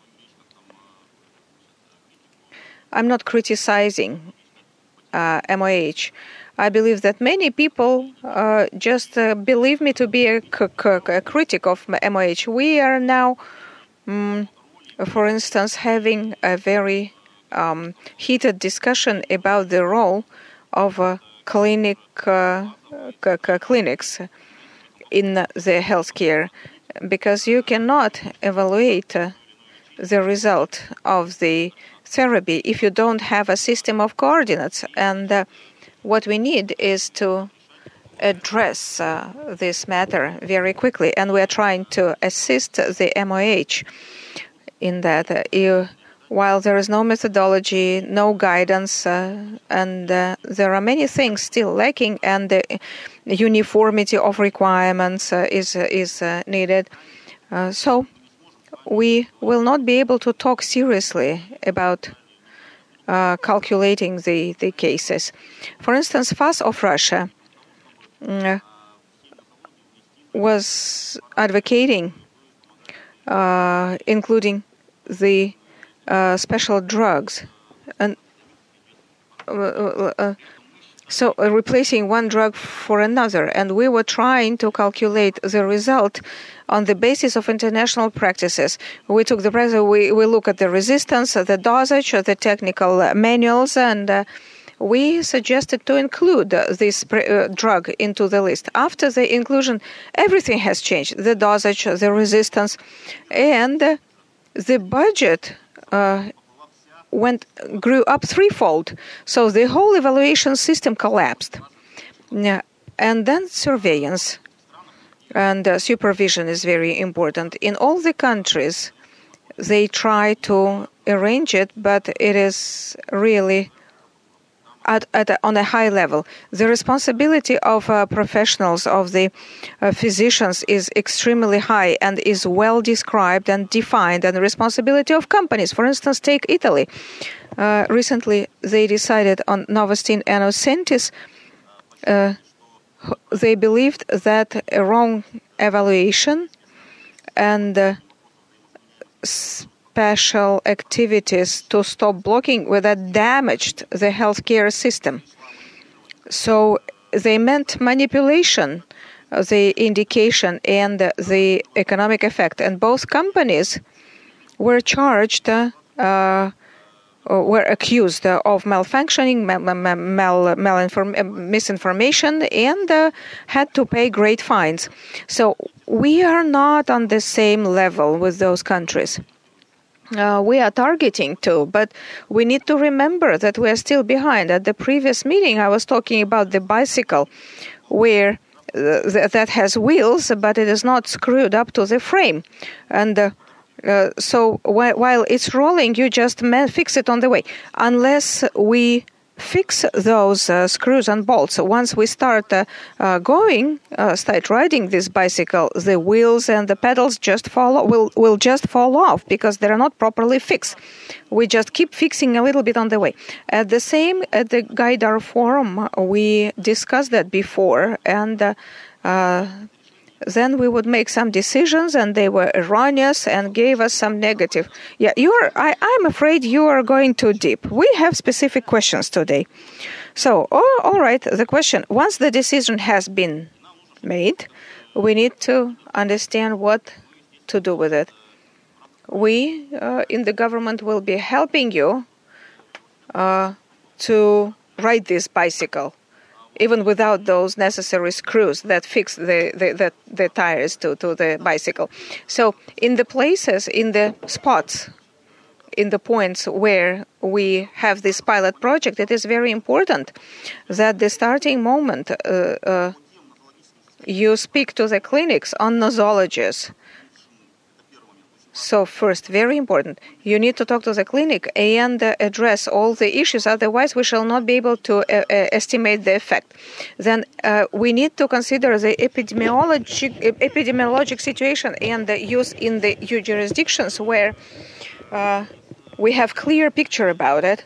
I'm not criticizing uh, M O H. I believe that many people uh, just uh, believe me to be a, c- a critic of M O H. We are now Mm, for instance, having a very um, heated discussion about the role of uh, clinic uh, c- c- clinics in the healthcare, because you cannot evaluate uh, the result of the therapy if you don't have a system of coordinates. And uh, what we need is to address uh, this matter very quickly, and we are trying to assist the M O H in that. Uh, you, while there is no methodology, no guidance, uh, and uh, there are many things still lacking, and the uniformity of requirements uh, is uh, is uh, needed. Uh, so we will not be able to talk seriously about uh, calculating the, the cases. For instance, F A S of Russia Uh, was advocating uh, including the uh, special drugs, and uh, uh, so uh, replacing one drug for another, and we were trying to calculate the result on the basis of international practices. We took the we we look at the resistance, the dosage, the technical manuals, and uh, we suggested to include this uh, drug into the list. After the inclusion, everything has changed. The dosage, the resistance, and the budget uh, went grew up threefold. So the whole evaluation system collapsed. And then surveillance and uh, supervision is very important. In all the countries, they try to arrange it, but it is really At, at a, on a high level. The responsibility of uh, professionals, of the uh, physicians, is extremely high and is well described and defined. And the responsibility of companies, for instance, take Italy. Uh, recently, they decided on Novostein and Ocentis. Uh, they believed that a wrong evaluation and uh, special activities to stop blocking were that damaged the healthcare system. So they meant manipulation, the indication, and the economic effect. And both companies were charged, uh, uh, were accused of malfunctioning, mal, mal, mal, malinform- misinformation, and uh, had to pay great fines. So we are not on the same level with those countries. Uh, we are targeting too, but we need to remember that we are still behind. At the previous meeting, I was talking about the bicycle, where uh, th- that has wheels, but it is not screwed up to the frame. And uh, uh, so wh- while it's rolling, you just ma- fix it on the way. Unless we fix those uh, screws and bolts, once we start uh, uh, going, uh, start riding this bicycle, the wheels and the pedals just fall will will just fall off because they are not properly fixed. We just keep fixing a little bit on the way. At the same at the Gaidar forum, we discussed that before, and uh, uh, then we would make some decisions, and they were erroneous and gave us some negative. Yeah, you are. I, I'm afraid you are going too deep. We have specific questions today. So, oh, all right. The question: once the decision has been made, we need to understand what to do with it. We uh, in the government will be helping you uh, to ride this bicycle, even without those necessary screws that fix the, the, the, the tires to, to the bicycle. So in the places, in the spots, in the points where we have this pilot project, it is very important that the starting moment uh, uh, you speak to the clinics on nosologies. So first, very important, you need to talk to the clinic and uh, address all the issues. Otherwise, we shall not be able to uh, uh, estimate the effect. Then uh, we need to consider the epidemiologic, epidemiologic situation and the use in the jurisdictions where uh, we have clear picture about it,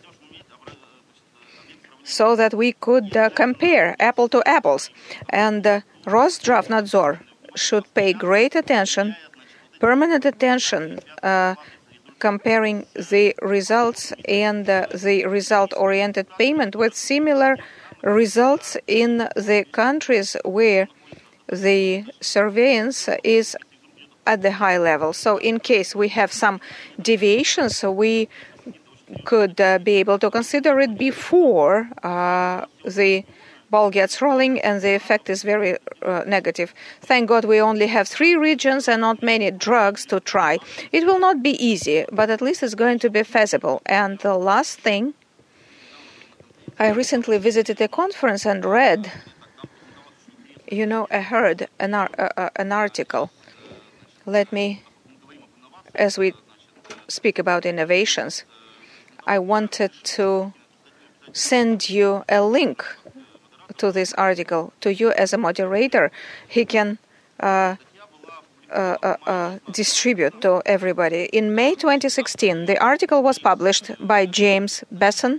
so that we could uh, compare apple to apples. And uh, Roszdravnadzor should pay great attention, permanent attention, uh, comparing the results and uh, the result-oriented payment with similar results in the countries where the surveillance is at the high level. So in case we have some deviations, we could uh, be able to consider it before uh, the ball gets rolling and the effect is very uh, negative. Thank God we only have three regions and not many drugs to try. It will not be easy, but at least it's going to be feasible. And the last thing, I recently visited a conference and read, you know, I heard an, ar- uh, an article. Let me, as we speak about innovations, I wanted to send you a link to this article to you as a moderator. He can uh, uh, uh, uh, distribute to everybody. In May twenty sixteen, the article was published by James Besson,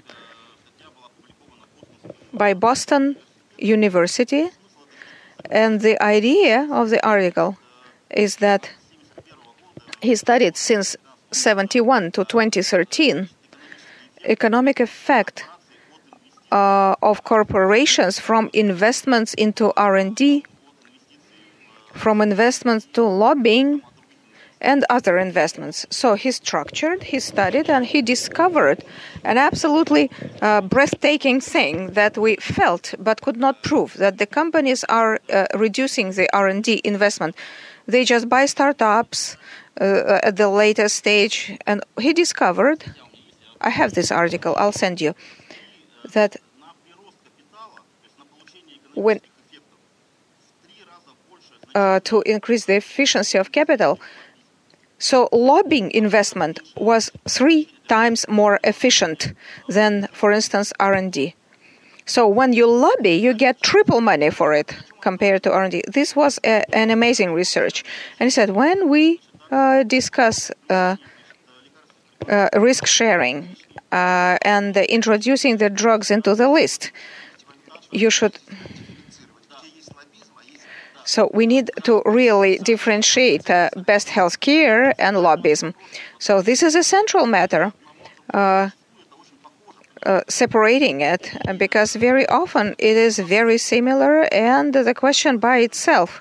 by Boston University, and the idea of the article is that he studied since seventy-one to twenty thirteen economic effect uh, of corporations from investments into R and D, from investments to lobbying, and other investments. So he structured, he studied, and he discovered an absolutely uh, breathtaking thing that we felt but could not prove, that the companies are uh, reducing the R and D investment. They just buy startups uh, at the later stage. And he discovered, I have this article, I'll send you, that when uh, to increase the efficiency of capital, so lobbying investment was three times more efficient than, for instance, R and D. So when you lobby, you get triple money for it compared to R and D. This was a, an amazing research. And he said, when we uh, discuss uh, uh, risk sharing uh, and uh, introducing the drugs into the list, you should... So we need to really differentiate uh, best health care and lobbyism. So this is a central matter, uh, uh, separating it, because very often it is very similar, and the question by itself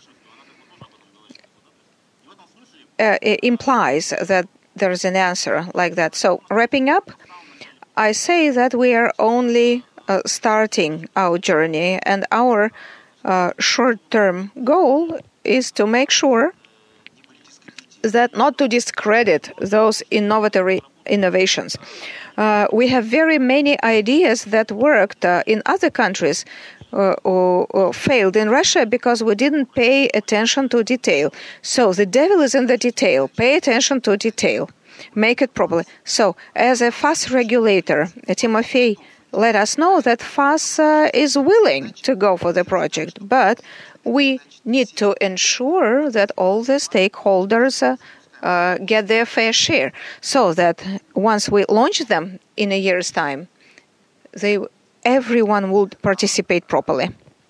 uh, it implies that there is an answer like that. So wrapping up, I say that we are only uh, starting our journey, and our Uh, short-term goal is to make sure that not to discredit those innovatory innovations. Uh, we have very many ideas that worked uh, in other countries uh, or, or failed in Russia because we didn't pay attention to detail. So the devil is in the detail. Pay attention to detail. Make it properly. So as a fast regulator, Timofey let us know that F A S uh, is willing to go for the project, but we need to ensure that all the stakeholders uh, uh, get their fair share, so that once we launch them in a year's time, they everyone will participate properly.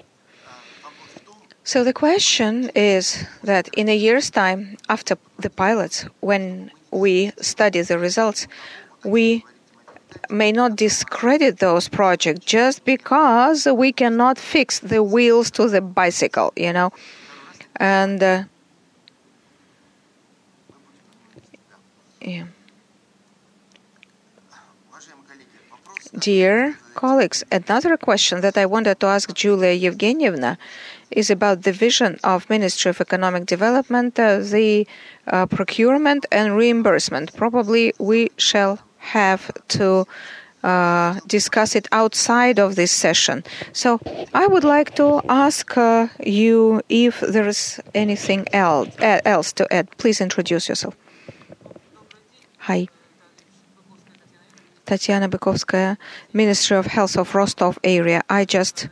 So the question is that in a year's time, after the pilots, when we study the results, we may not discredit those projects just because we cannot fix the wheels to the bicycle, you know. And uh, yeah. Dear colleagues, another question that I wanted to ask Yulia Evgenyevna is about the vision of Ministry of Economic Development, uh, the uh, procurement and reimbursement. Probably we shall have to uh, discuss it outside of this session. So I would like to ask uh, you if there is anything else, uh, else to add. Please introduce yourself. Hi. Tatiana, Bykovskaya, Ministry of Health of Rostov area. I just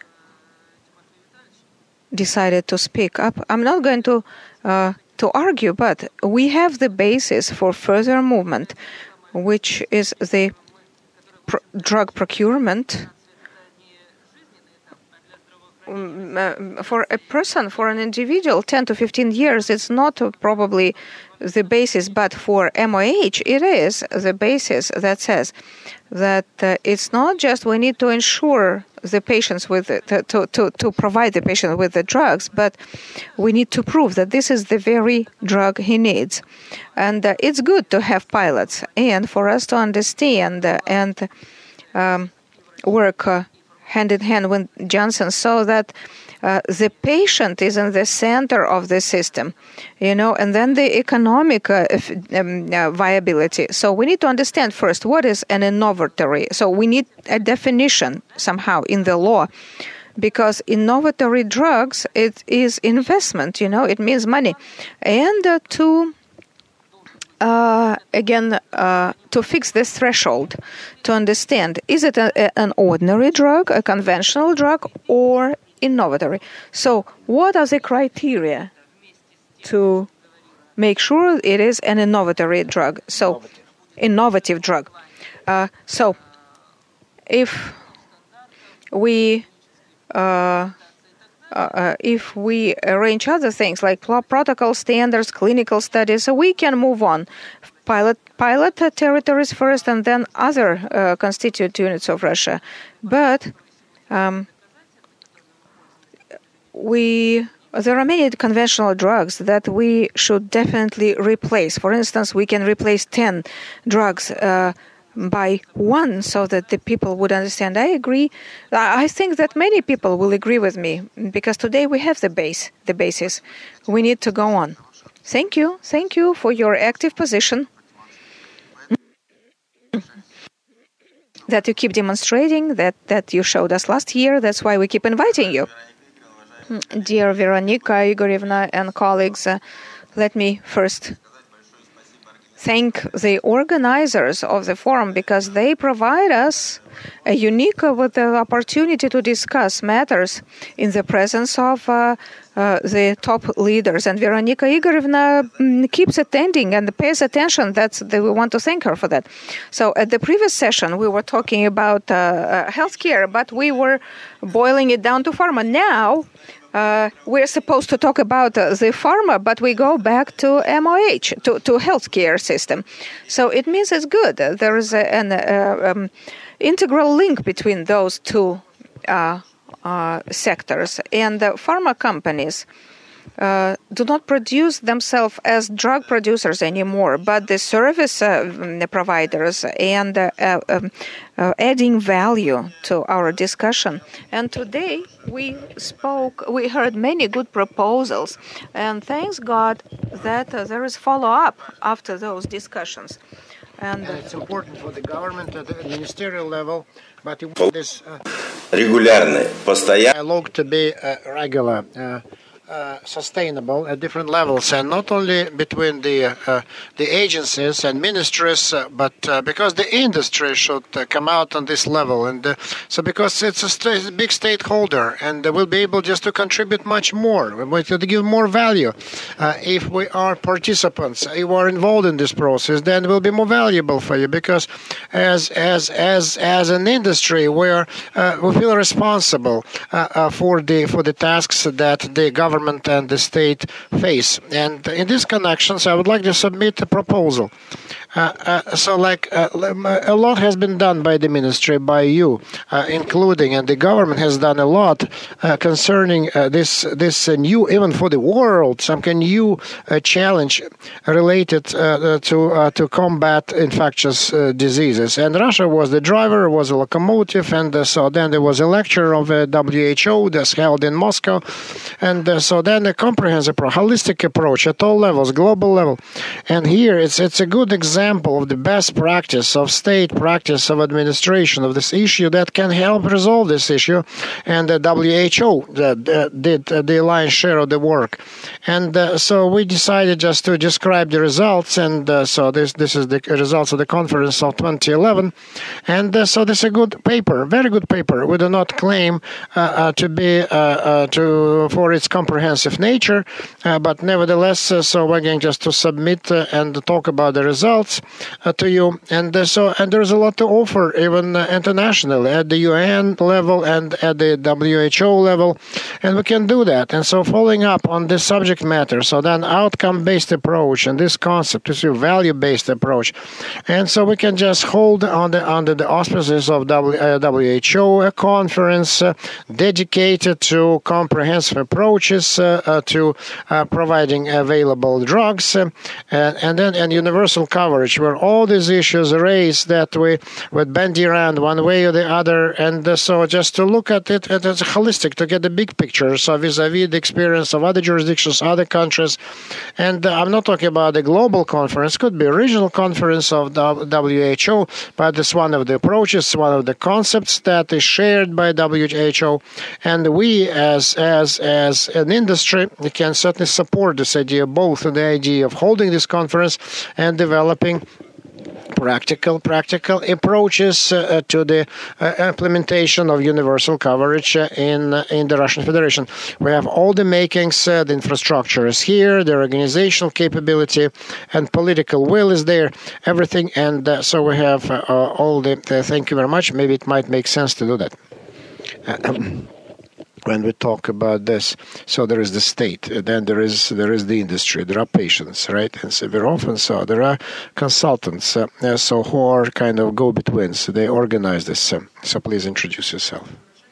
decided to speak up. I'm not going to uh, to argue, but we have the basis for further movement, which is the pr drug procurement. Um, uh, for a person, for an individual, ten to fifteen years, it's not uh, probably the basis, but for M O H, it is the basis that says that uh, it's not just we need to ensure the patients with the, to, to, to provide the patient with the drugs, but we need to prove that this is the very drug he needs. And uh, it's good to have pilots and for us to understand uh, and um, work uh, hand in hand with Janssen so that uh, the patient is in the center of the system, you know, and then the economic uh, um, uh, viability. So we need to understand first what is an innovatory. So we need a definition somehow in the law, because innovatory drugs, it is investment, you know, it means money. And uh, to Uh, again, uh, to fix this threshold, to understand, is it a, a, an ordinary drug, a conventional drug, or innovatory? So what are the criteria to make sure it is an innovatory drug? So, innovative drug. Uh, so, if we... Uh, Uh, if we arrange other things like protocol standards, clinical studies, so we can move on. Pilot pilot uh, territories first, and then other uh, constituent units of Russia. But um, we there are many conventional drugs that we should definitely replace. For instance, we can replace ten drugs Uh, by one, so that the people would understand. I agree. I think that many people will agree with me, because today we have the base, the basis. We need to go on. Thank you. Thank you for your active position that you keep demonstrating, that, that you showed us last year. That's why we keep inviting you. Dear Veronika, Igorevna, and colleagues, uh, let me first thank the organizers of the forum because they provide us a unique uh, with the opportunity to discuss matters in the presence of uh, uh, the top leaders. And Veronika Igorevna mm, keeps attending and pays attention. That's the, we want to thank her for that. So at the previous session, we were talking about uh, uh, healthcare, but we were boiling it down to pharma. Now, Uh, we're supposed to talk about uh, the pharma, but we go back to M O H, to, to healthcare system. So it means it's good. Uh, there is a, an uh, um, integral link between those two uh, uh, sectors. And the pharma companies Uh, do not produce themselves as drug producers anymore, but the service uh, providers and uh, uh, um, uh, adding value to our discussion. And today we spoke, we heard many good proposals, and thanks God that uh, there is follow-up after those discussions. And, and it's important for the government at the ministerial level, but you want this uh, dialogue to be uh, regular. Uh, Uh, sustainable at different levels, and not only between the uh, the agencies and ministries, uh, but uh, because the industry should uh, come out on this level, and uh, so because it's a st- big stakeholder, and uh, we'll be able just to contribute much more, we're to give more value. Uh, if we are participants, if we are involved in this process, then it will be more valuable for you, because as as as as an industry, we're uh, we feel responsible uh, uh, for the for the tasks that the government government and the state face. And in these connections, I would like to submit a proposal. Uh, uh, so, like, uh, a lot has been done by the ministry, by you, uh, including, and the government has done a lot uh, concerning uh, this this uh, new, even for the world, some kind of new uh, challenge related uh, to uh, to combat infectious uh, diseases. And Russia was the driver, was a locomotive, and uh, so then there was a lecture of uh, W H O that's held in Moscow, and uh, so then a comprehensive, holistic approach at all levels, global level. And here it's it's a good example of the best practice of state practice of administration of this issue that can help resolve this issue. And the W H O uh, did uh, the lion's share of the work. And uh, so we decided just to describe the results. And uh, so this this is the results of the conference of twenty eleven. And uh, so this is a good paper, very good paper. We do not claim uh, uh, to be uh, uh, to for its comprehensive nature, uh, but nevertheless, uh, so we're going just to submit uh, and talk about the results Uh, to you, and uh, so and there's a lot to offer, even uh, internationally at the U N level and at the W H O level, and we can do that. And so, following up on this subject matter, so then outcome-based approach and this concept is a value-based approach, and so we can just hold on the under the auspices of w, uh, W H O a conference uh, dedicated to comprehensive approaches uh, uh, to uh, providing available drugs, uh, and, and then and universal coverage, where all these issues raised that we would bend around one way or the other. And uh, so just to look at it as a holistic, to get the big picture, so vis-a-vis the experience of other jurisdictions, other countries. And uh, I'm not talking about the global conference, could be a regional conference of the W H O, but it's one of the approaches, one of the concepts that is shared by W H O. And we as as as an industry can certainly support this idea, both the idea of holding this conference and developing practical practical approaches uh, to the uh, implementation of universal coverage uh, in uh, in the Russian Federation. We have all the makings, uh, the infrastructure is here, the organizational capability and political will is there, everything, and uh, so we have uh, all the. Uh, thank you very much. Maybe it might make sense to do that. Uh, When we talk about this, so there is the state, then there is there is the industry, there are patients, right? And so very often, so there are consultants, uh, so who are kind of go-betweens. They organize this. Uh, so please introduce yourself.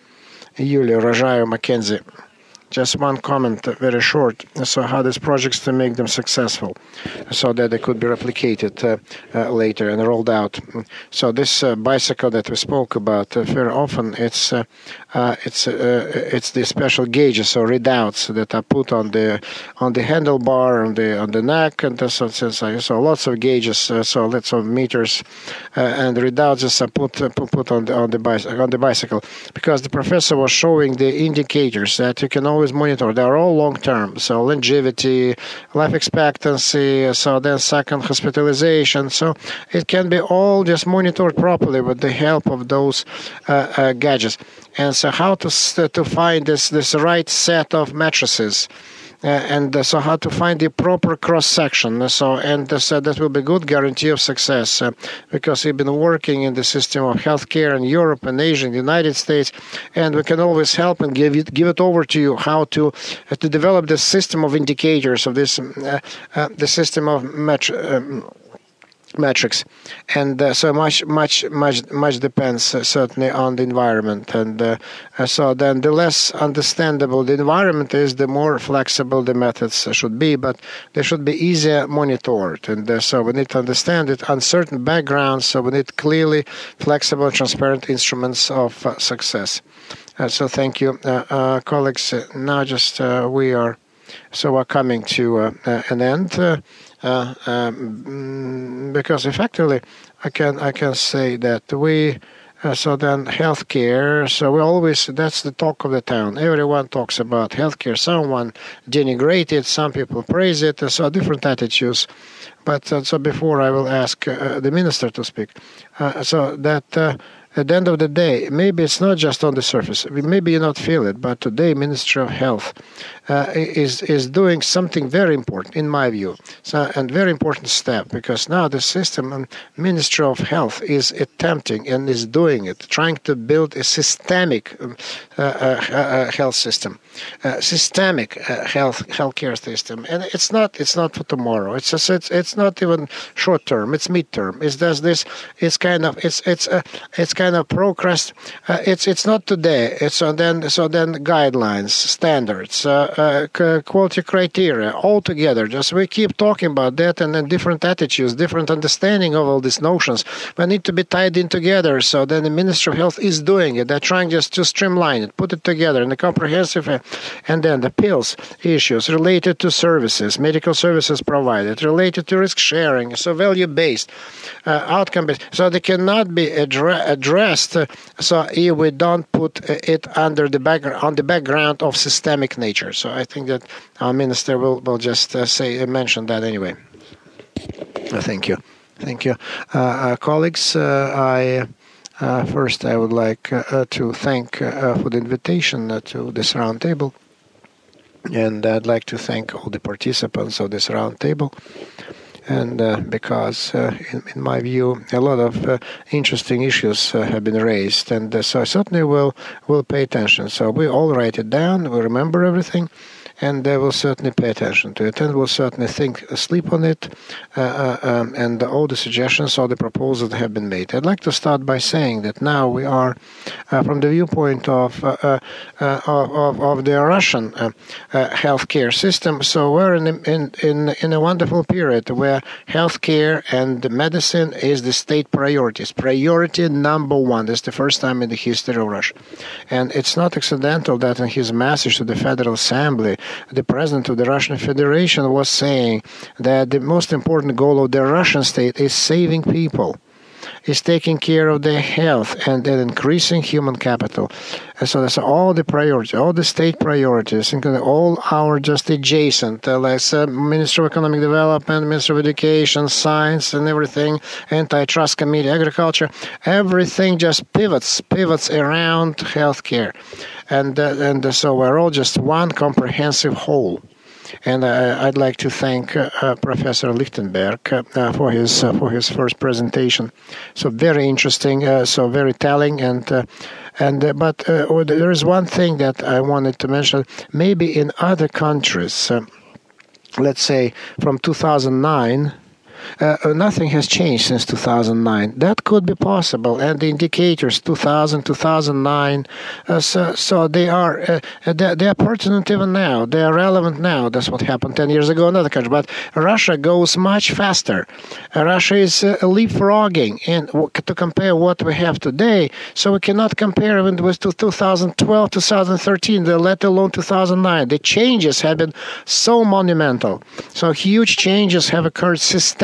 Yulia, Rajayo, Mackenzie. Just one comment, uh, very short. So how these projects to make them successful, so that they could be replicated uh, uh, later and rolled out. So this uh, bicycle that we spoke about, uh, very often it's uh, uh, it's uh, it's the special gauges or readouts that are put on the on the handlebar, on the on the neck, and so so, so lots of gauges, uh, so lots of meters uh, and readouts are put uh, put on the on the bicycle on the bicycle because the professor was showing the indicators that you can always always monitored. They are all long-term. So longevity, life expectancy, so then second hospitalization. So it can be all just monitored properly with the help of those uh, uh, gadgets. And so how to to find this this right set of matrices. Uh, and uh, so how to find the proper cross-section. So and uh, so that will be good guarantee of success uh, because we've been working in the system of healthcare in Europe and Asia and the United States, and we can always help and give it give it over to you how to uh, to develop the system of indicators of this uh, uh, the system of match. Um, metrics, and uh, so much much much much depends uh, certainly on the environment, and uh, uh, so then the less understandable the environment is, the more flexible the methods should be, but they should be easier monitored, and uh, so we need to understand it on certain backgrounds, so we need clearly flexible and transparent instruments of uh, success. Uh, so thank you, uh, uh, colleagues. Uh, now just uh, we are so we're coming to uh, uh, an end. Uh, Uh, um, because effectively, I can I can say that we uh, so then healthcare. So we always that's the talk of the town. Everyone talks about healthcare. Someone denigrate it. Some people praise it. So different attitudes. But uh, so before I will ask uh, the minister to speak. Uh, so that. Uh, At the end of the day, maybe it's not just on the surface. Maybe you not feel it, but today Ministry of Health uh, is is doing something very important, in my view, so, and very important step, because now the system, um, Ministry of Health is attempting and is doing it, trying to build a systemic um, uh, uh, uh, health system, uh, systemic uh, health healthcare system, and it's not it's not for tomorrow. It's just, it's it's not even short term. It's mid term. It's does this. It's kind of it's it's uh, it's. kind of progress. Uh, it's it's not today. It's so then so then guidelines, standards, uh, uh, quality criteria, all together. Just we keep talking about that, and then different attitudes, different understanding of all these notions, but need to be tied in together. So then the Ministry of Health is doing it. They're trying just to streamline it, put it together in a comprehensive, uh, and then the pills issues related to services, medical services provided, related to risk sharing, so value based, uh, outcome based. So they cannot be addressed. Addressed, uh, so if we don't put uh, it under the background on the background of systemic nature. So I think that our minister will will just uh, say uh, mention that anyway. Uh, thank you, thank you, uh, uh, colleagues. Uh, I uh, first I would like uh, uh, to thank uh, for the invitation uh, to this roundtable, and I'd like to thank all the participants of this roundtable. And uh, because, uh, in, in my view, a lot of uh, interesting issues uh, have been raised, and uh, so I certainly will will pay attention. So we all write it down, we remember everything, and uh, we'll certainly pay attention to it, and we'll certainly think, uh, sleep on it, uh, uh, um, and all the suggestions, all the proposals that have been made. I'd like to start by saying that now we are, uh, from the viewpoint of uh, uh, uh, of, of the Russian uh, uh, healthcare system, so we're in in in, in a wonderful period where healthcare and medicine is the state priorities. Priority number one. This is the first time in the history of Russia. And it's not accidental that in his message to the Federal Assembly, the president of the Russian Federation was saying that the most important goal of the Russian state is saving people, is taking care of their health, and then increasing human capital. And so that's all the priorities, all the state priorities, including all our just adjacent, uh, like uh, Ministry of Economic Development, Ministry of Education, Science, and everything, Antitrust Committee, Agriculture, everything just pivots, pivots around healthcare. And, uh, and so we're all just one comprehensive whole. And uh, I'd like to thank uh, uh, Professor Lichtenberg uh, for his uh, for his first presentation. So very interesting, uh, so very telling, and uh, and uh, but uh, there is one thing that I wanted to mention. Maybe in other countries, uh, let's say from two thousand nine. Uh, nothing has changed since two thousand nine. That could be possible, and the indicators two thousand, two thousand nine, uh, so, so they are uh, they, they are pertinent even now. They are relevant now. That's what happened ten years ago in another country. But Russia goes much faster. Uh, Russia is uh, leapfrogging, and w- to compare what we have today, so we cannot compare even with two thousand twelve, two thousand thirteen, let alone two thousand nine. The changes have been so monumental. So huge changes have occurred systemically.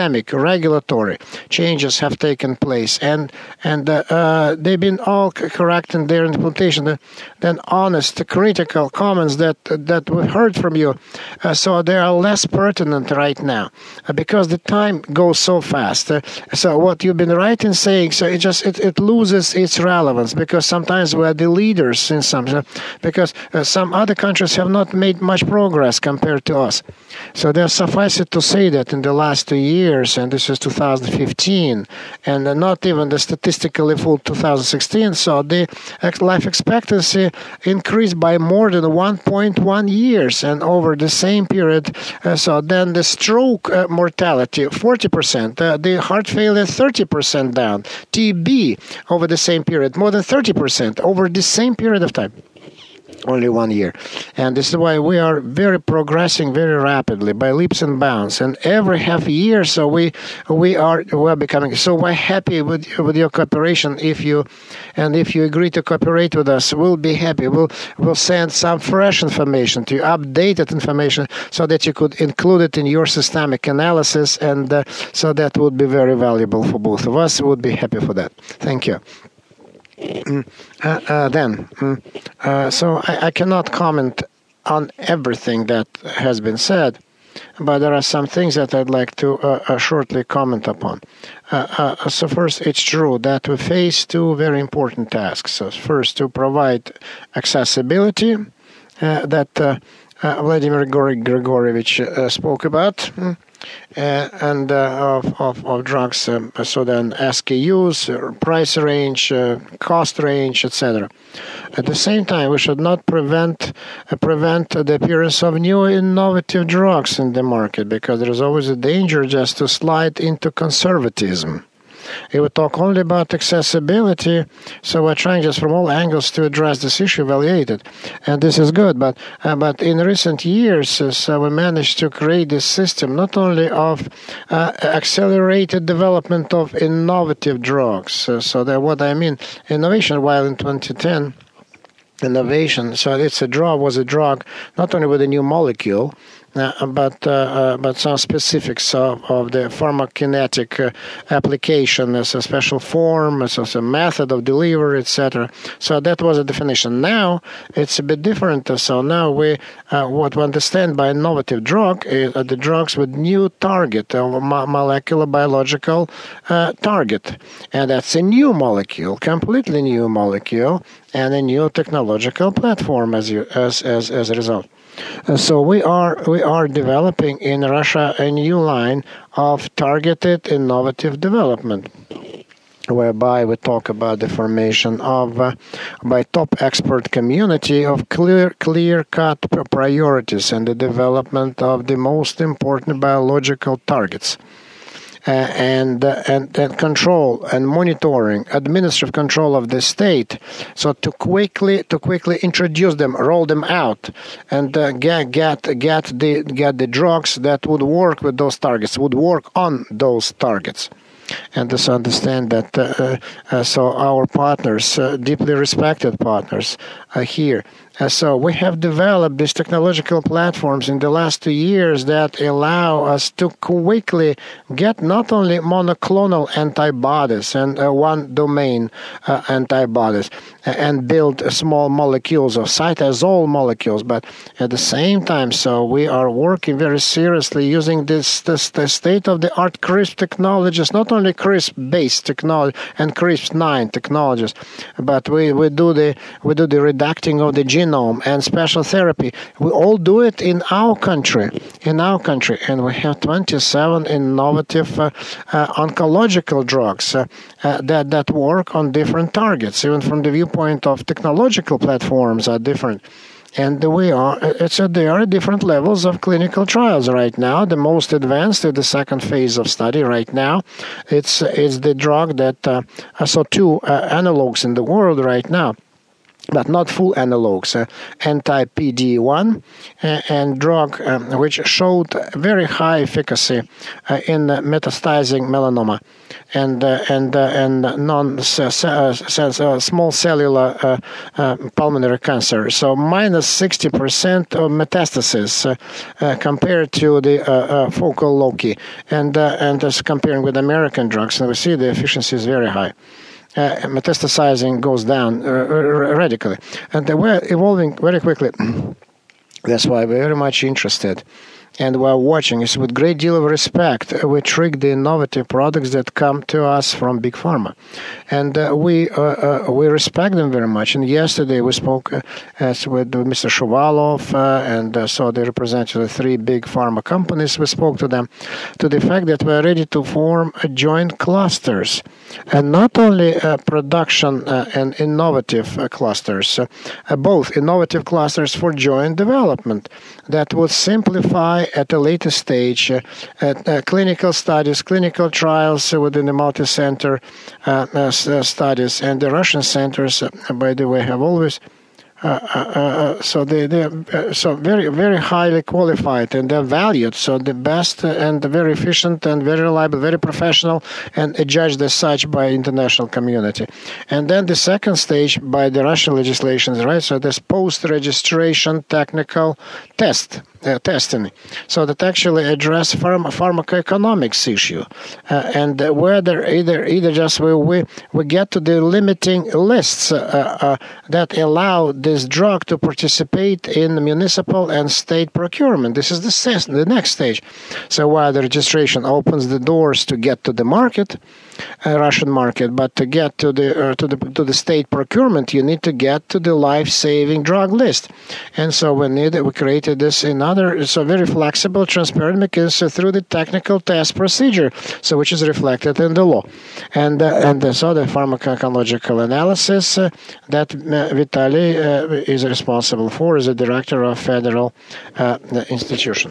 systemic, regulatory changes have taken place, and and uh, uh, they've been all correct in their implementation. Then, then honest, critical comments that that we've heard from you, uh, so they are less pertinent right now uh, because the time goes so fast. Uh, so what you've been right in saying, so it just it, it loses its relevance because sometimes we are the leaders in some, uh, because uh, some other countries have not made much progress compared to us. So there's suffice it to say that in the last two years, and this is two thousand fifteen, and uh, not even the statistically full two thousand sixteen, so the life expectancy increased by more than one point one years, and over the same period, uh, so then the stroke uh, mortality forty percent, uh, the heart failure thirty percent down, T B over the same period more than thirty percent over the same period of time. Only one year. And this is why we are very progressing very rapidly by leaps and bounds. And every half year, so we we are we are becoming. So we're happy with with your cooperation. If you and if you agree to cooperate with us, we'll be happy. We'll we'll send some fresh information to you, updated information, so that you could include it in your systemic analysis, and uh, so that would be very valuable for both of us. We'd be happy for that. Thank you. Mm, uh, uh, then, mm, uh, so I, I cannot comment on everything that has been said, but there are some things that I'd like to uh, uh, shortly comment upon. Uh, uh, so first, it's true that we face two very important tasks. So first, to provide accessibility uh, that uh, uh, Vladimir Grigorievich uh, spoke about. Mm. Uh, and uh, of, of, of drugs, um, so then S K Us, uh, price range, uh, cost range, et cetera. At the same time, we should not prevent uh, prevent the appearance of new innovative drugs in the market, because there is always a danger just to slide into conservatism. If we talk only about accessibility, so we're trying just from all angles to address this issue, evaluate it, and this is good. But uh, but in recent years, uh, so we managed to create this system not only of uh, accelerated development of innovative drugs. Uh, so that what I mean, innovation. While in twenty ten, innovation, so it's a drug was a drug not only with a new molecule. Uh, but uh, uh, but some specifics of, of the pharmacokinetic uh, application as a special form, as a method of delivery, et cetera. So that was a definition. Now it's a bit different. So now we uh, what we understand by innovative drug is uh, the drugs with new target, a uh, molecular biological uh, target, and that's a new molecule, completely new molecule, and a new technological platform as you as as as a result. Uh, so we are we are developing in Russia a new line of targeted innovative development, whereby we talk about the formation of uh, by top expert community of clear clear cut priorities and the development of the most important biological targets. Uh, and, uh, and and control and monitoring, administrative control of the state, so to quickly to quickly introduce them, roll them out, and uh, get get get the get the drugs that would work with those targets, would work on those targets. And to understand that, uh, uh, so our partners, uh, deeply respected partners, are here. Uh, so we have developed these technological platforms in the last two years that allow us to quickly get not only monoclonal antibodies and uh, one domain uh, antibodies uh, and build uh, small molecules of cytosol molecules, but at the same time, so we are working very seriously using this, this the state-of-the-art CRISP technologies, not only CRISP-based technology and CRISP nine technologies, but we, we do the we do the reducting of the genome and special therapy. We all do it in our country, in our country, and we have twenty-seven innovative uh, uh, oncological drugs uh, uh, that that work on different targets. Even from the viewpoint of technological platforms are different. And we are, it's a, there are different levels of clinical trials right now. The most advanced is the second phase of study right now. It's it's the drug that, uh, so two uh, analogs in the world right now. but not full analogs, uh, anti-P D one uh, and drug um, which showed very high efficacy uh, in uh, metastasizing melanoma and uh, and uh, and non uh, small cellular uh, uh, pulmonary cancer. So minus sixty percent of metastasis uh, uh, compared to the uh, uh, focal loci, and uh, and as comparing with American drugs, and we see the efficiency is very high. Uh, metastasizing goes down uh, radically, and we're evolving very quickly. That's why we're very much interested, and we're watching this with great deal of respect. We trick the innovative products that come to us from big pharma, and uh, we uh, uh, we respect them very much. And yesterday we spoke uh, as with Mister Shuvalov uh, and uh, so they represent the three big pharma companies. We spoke to them to the fact that we're ready to form uh, joint clusters, and not only uh, production uh, and innovative uh, clusters, uh, uh, both innovative clusters for joint development that would simplify at a later stage uh, at, uh, clinical studies, clinical trials uh, within the multi-center uh, uh, studies, and the Russian centers, uh, by the way, have always Uh, uh, uh, so they they uh, so very very highly qualified, and they're valued. So the best and very efficient and very reliable, very professional, and judged as such by international community. And then the second stage by the Russian legislations, right? So this post-registration technical test. Uh, testing, so that actually address pharma, pharmacoeconomics issue, uh, and uh, whether either either just we, we we get to the limiting lists uh, uh, that allow this drug to participate in municipal and state procurement. This is the the next stage. So while the registration opens the doors to get to the market, uh, Russian market, but to get to the uh, to the to the state procurement, you need to get to the life-saving drug list, and so we need we created this in other so very flexible, transparent mechanism through the technical test procedure, so which is reflected in the law, and uh, and uh, so the pharmacological analysis uh, that uh, Vitaly uh, is responsible for as a director of federal uh, institution.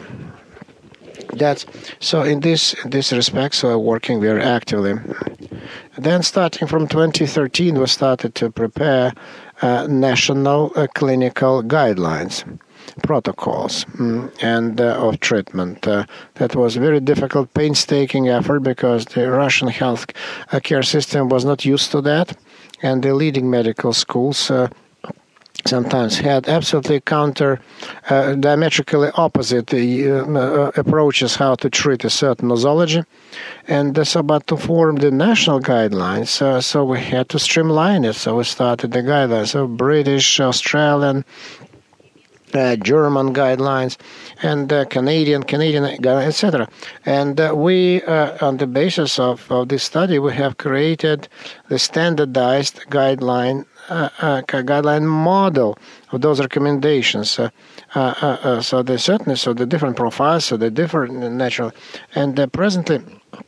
That's so in this in this respect, so we're working very actively. Then starting from twenty thirteen, we started to prepare uh, national uh, clinical guidelines, protocols mm, and uh, of treatment. Uh, that was a very difficult, painstaking effort because the Russian health care system was not used to that, and the leading medical schools uh, sometimes had absolutely counter, uh, diametrically opposite uh, uh, approaches how to treat a certain nosology. And uh, so, but to form the national guidelines, uh, so we had to streamline it. So we started the guidelines of British, Australian, Uh, German guidelines, and uh, Canadian, Canadian guidelines, et cetera. And uh, we, uh, on the basis of, of this study, we have created the standardized guideline uh, uh, guideline model of those recommendations. Uh, uh, uh, uh, so they certainly, so the different profiles, so they differ naturally. And uh, presently,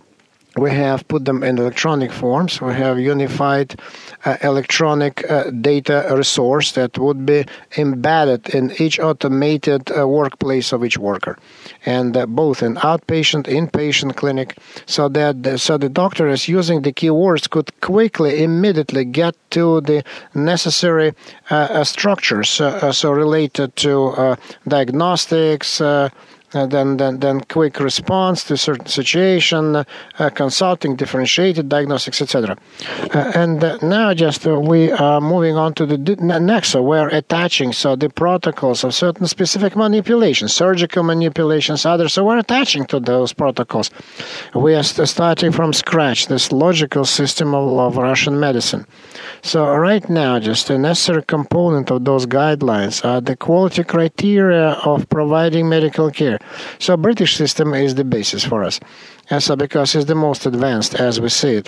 we have put them in electronic forms. We have unified uh, electronic uh, data resource that would be embedded in each automated uh, workplace of each worker, and uh, both in outpatient, inpatient clinic, so that the, so the doctor is using the keywords could quickly, immediately get to the necessary uh, uh, structures, uh, so related to uh, diagnostics, uh, Uh, then, then, then quick response to certain situation, uh, consulting, differentiated diagnostics, et cetera. Uh, and uh, now, just uh, we are moving on to the next. So we're attaching so the protocols of certain specific manipulations, surgical manipulations, others. So we're attaching to those protocols. We are st starting from scratch this logical system of, of Russian medicine. So right now, just a necessary component of those guidelines are the quality criteria of providing medical care. So British system is the basis for us, and so because it's the most advanced as we see it,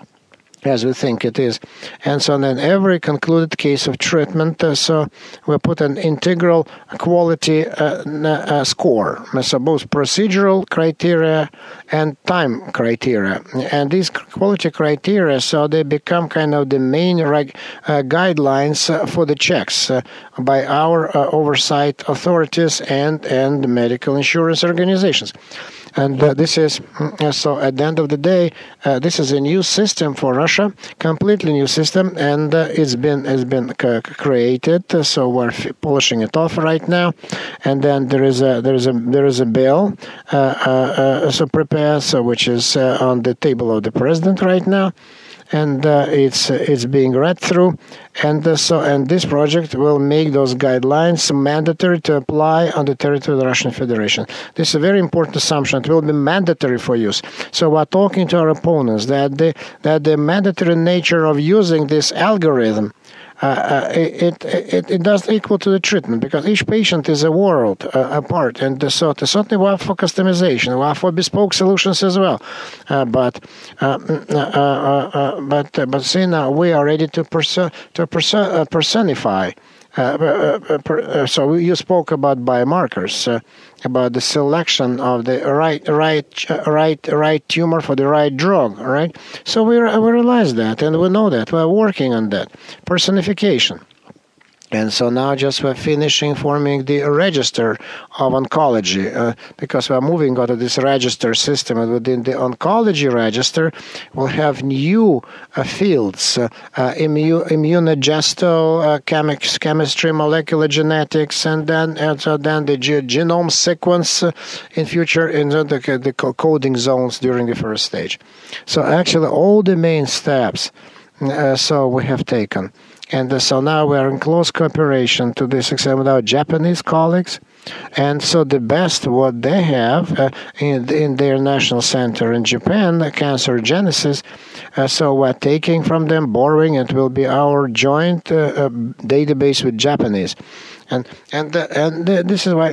as we think it is. And so then every concluded case of treatment, uh, so we put an integral quality uh, uh, score, so both procedural criteria and time criteria. And these quality criteria, so they become kind of the main reg uh, guidelines uh, for the checks uh, by our uh, oversight authorities and, and medical insurance organizations. and uh, this is uh, so. At the end of the day, uh, this is a new system for Russia, completely new system, and uh, it's been it's been c- created. Uh, so we're f- polishing it off right now, and then there is a there is a there is a bill uh, uh, uh, so prepared, so which is uh, on the table of the president right now. And uh, it's uh, it's being read through, and uh, so and this project will make those guidelines mandatory to apply on the territory of the Russian Federation. This is a very important assumption. It will be mandatory for use. So we're talking to our opponents that the that the mandatory nature of using this algorithm. Uh, uh, it, it it does equal to the treatment, because each patient is a world uh, apart, and so certainly we are for customization, we are for bespoke solutions as well. Uh, but uh, uh, uh, uh, but uh, but see, now we are ready to perso- to perso- uh, personify. Uh, uh, uh, uh, so you spoke about biomarkers, uh, about the selection of the right, right, uh, right, right tumor for the right drug. Right. So we we realize that, and we know that we are working on that personification. And so now just we're finishing forming the register of oncology, uh, because we're moving out of this register system, and within the oncology register we'll have new uh, fields, uh, uh, immu- immunogesto, uh, chemics, chemistry, molecular genetics, and then and so then the ge- genome sequence uh, in future in the, the, the coding zones during the first stage. So actually all the main steps uh, so we have taken. And uh, so now we are in close cooperation to this extent with our Japanese colleagues. And so the best what they have uh, in, in their national center in Japan, uh, Cancer Genesis, uh, so we're taking from them, borrowing, and it will be our joint uh, uh, database with Japanese. And and uh, and uh, this is why...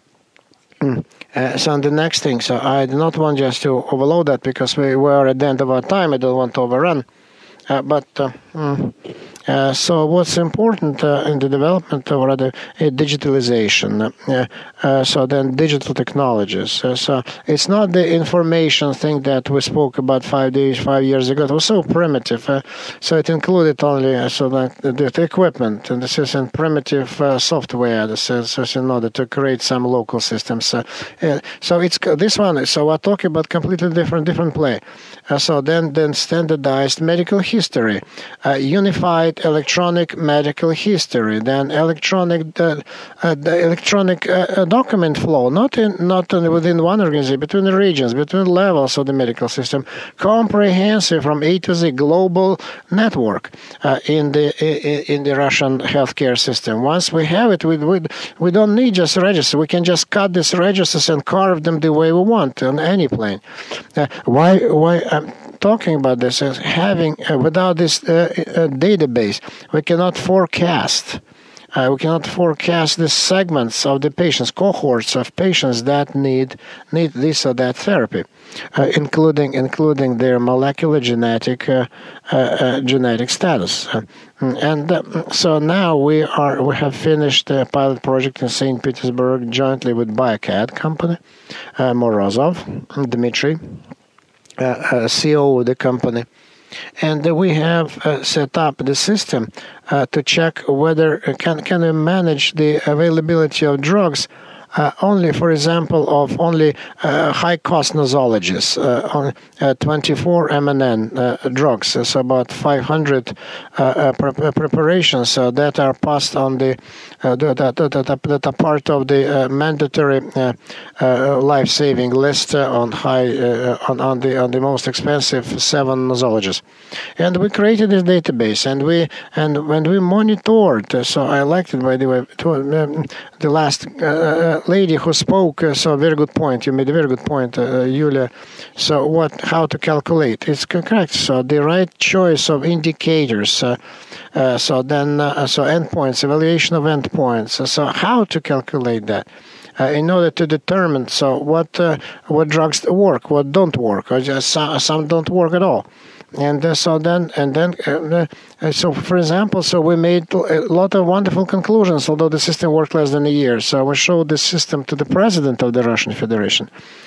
Mm. Uh, so the next thing, so I do not want just to overload that, because we were at the end of our time. I don't want to overrun. Uh, but... Uh, mm. Uh, so what's important uh, in the development of rather uh, digitalization, uh, uh, so then digital technologies. Uh, so it's not the information thing that we spoke about five days, five years ago. It was so primitive. Uh, so it included only uh, so that the, the equipment, and this is in primitive uh, software. This is, this is in order to create some local systems. Uh, uh, so it's this one. So we're talking about completely different different play. Uh, so then then standardized medical history, uh, unified electronic medical history, then electronic uh, uh, the electronic uh, document flow, not in not in, within one organization, between the regions, between levels of the medical system, comprehensive from A to Z, global network uh, in the in the Russian healthcare system. Once we have it, we we, we don't need just registers. We can just cut these registers and carve them the way we want on any plane. Uh, why why I'm talking about this is having uh, without this uh, uh, database, we cannot forecast. Uh, we cannot forecast the segments of the patients, cohorts of patients that need need this or that therapy, uh, including including their molecular genetic uh, uh, uh, genetic status. Uh, and uh, so now we are we have finished a pilot project in Saint Petersburg jointly with Bykovskaya company, uh, Morozov, Dmitry, uh, uh, C E O of the company. And uh, we have uh, set up the system uh, to check whether uh, can can we manage the availability of drugs uh, only, for example, of only uh, high-cost nosologies, uh, on uh, twenty-four M N N uh, drugs, so about five hundred uh, uh, pre- preparations uh, that are passed on the uh, that, that, that, that are part of the uh, mandatory uh, uh, life-saving list uh, on high uh, on, on the on the most expensive seven nosologies, and we created this database, and we and when we monitored, uh, so I liked it by the way. To, um, the last uh, lady who spoke, uh, so very good point. You made a very good point, uh, Yulia. So what? How to calculate? It's correct. So the right choice of indicators. Uh, uh, so then, uh, so endpoints, evaluation of endpoints. So how to calculate that? Uh, in order to determine so what uh, what drugs work, what don't work, or just some, some don't work at all. And uh, so then, and then, uh, uh, so for example, so we made a lot of wonderful conclusions, although the system worked less than a year. So we showed this system to the president of the Russian Federation.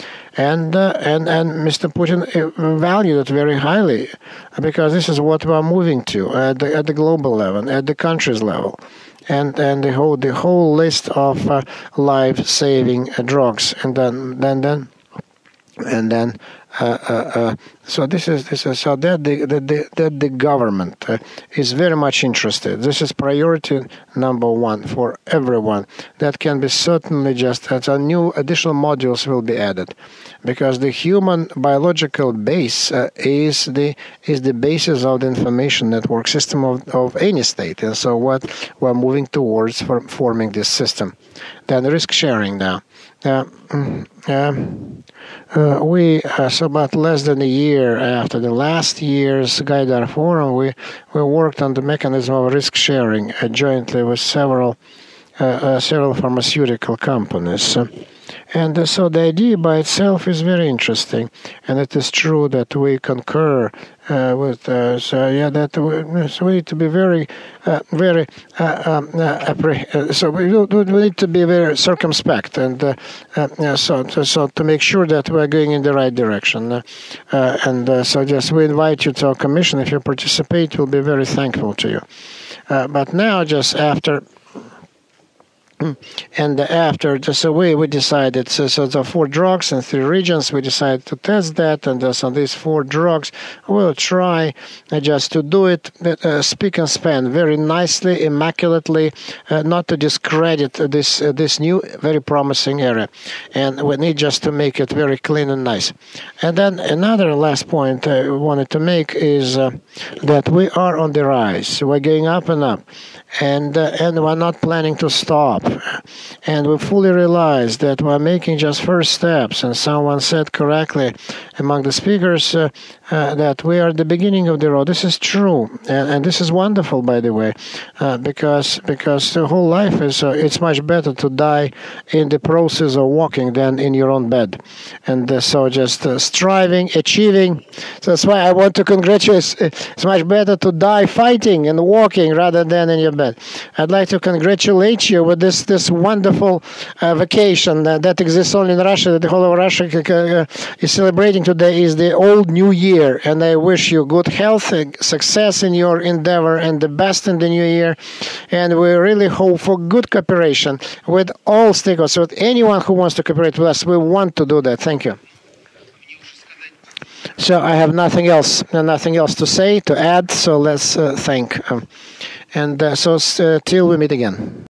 And, uh, and, and Mister Putin valued it very highly, because this is what we are moving to at the, at the global level, at the country's level. And and the whole the whole list of uh, life-saving uh, drugs, and then then then And then, uh, uh, uh, so this is this is so that the that the, that the government uh, is very much interested. This is priority number one for everyone. That can be certainly just as a new additional modules will be added, because the human biological base uh, is the is the basis of the information network system of, of any state. And so what we're moving towards for forming this system. Then risk sharing now. Uh, uh, uh, we, uh, so about less than a year after the last year's Gaidar Forum, we, we worked on the mechanism of risk sharing uh, jointly with several uh, uh, several pharmaceutical companies. Uh, And uh, so the idea by itself is very interesting, and it is true that we concur uh, with. Uh, so yeah, that we, so we need to be very, uh, very. Uh, um, uh, so we, we need to be very circumspect, and uh, uh, yeah, so so to make sure that we are going in the right direction. Uh, uh, and uh, so just we invite you to our commission. If you participate, we'll be very thankful to you. Uh, but now, just after. And after, so we, we decided, so, so the four drugs in three regions, we decided to test that, and uh, so these four drugs, we'll try uh, just to do it, uh, speak and span very nicely, immaculately, uh, not to discredit this uh, this new, very promising area. And we need just to make it very clean and nice. And then another last point I wanted to make is uh, that we are on the rise. We're going up and up. And, uh, and we're not planning to stop. And we fully realize that we're making just first steps. And someone said correctly among the speakers uh, uh, that we are at the beginning of the road. This is true. And, and this is wonderful, by the way, uh, because because the whole life is, uh, it's much better to die in the process of walking than in your own bed. And uh, so just uh, striving, achieving. So that's why I want to congratulate. It's much better to die fighting and walking rather than in your bed. I'd like to congratulate you with this this wonderful uh, vacation uh, that exists only in Russia, that the whole of Russia uh, is celebrating today, is the old new year. And I wish you good health, uh, success in your endeavor, and the best in the new year. And we really hope for good cooperation with all stakeholders, with anyone who wants to cooperate with us. We want to do that. Thank you. So I have nothing else, nothing else to say, to add. So let's uh, thank. Um, and uh, so uh, till we meet again.